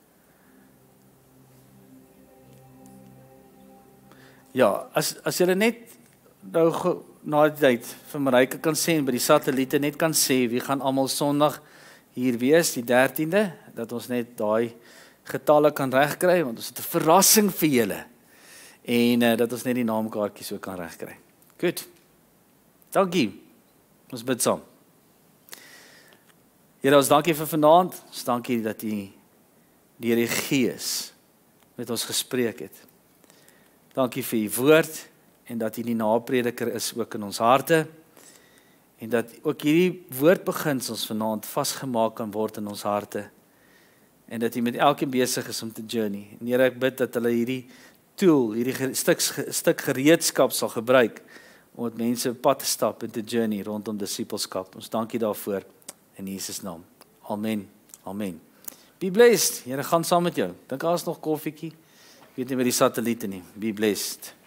Ja, as julle net nou na die tyd vir Maryke kan sê en by die satelliete net kan sê wie gaan almal Sondag hier wees, die 13de, dat ons net daai getalle kan regkry, want ons het 'n verrassing vir julle. En dat ons net die naamkaartjies ook kan regkry. Goed. Dankie. Ons bid saam. Here, ons dankie vir vanaand. Ons dankie dat U deur die Gees met ons gespreek het. Dankie vir U woord en dat U die naprediker is ook in ons harte. En dat ook hierdie woordbeginsels vanaand vasgemaak kan word in ons harte. En dat U met elkeen besig is om te journey. En Here, ek bid dat hulle hierdie tool, hierdie stuk gereedskap sal gebruik om met mense op pad te stap en te journey rondom disipelskap. Ons dankie daarvoor in Jesus naam. Amen. Amen. Be blessed. Here gaan saam met jou. Dink daar's nog koffietjie. Ek weet nie by die satelliete nie. Be blessed.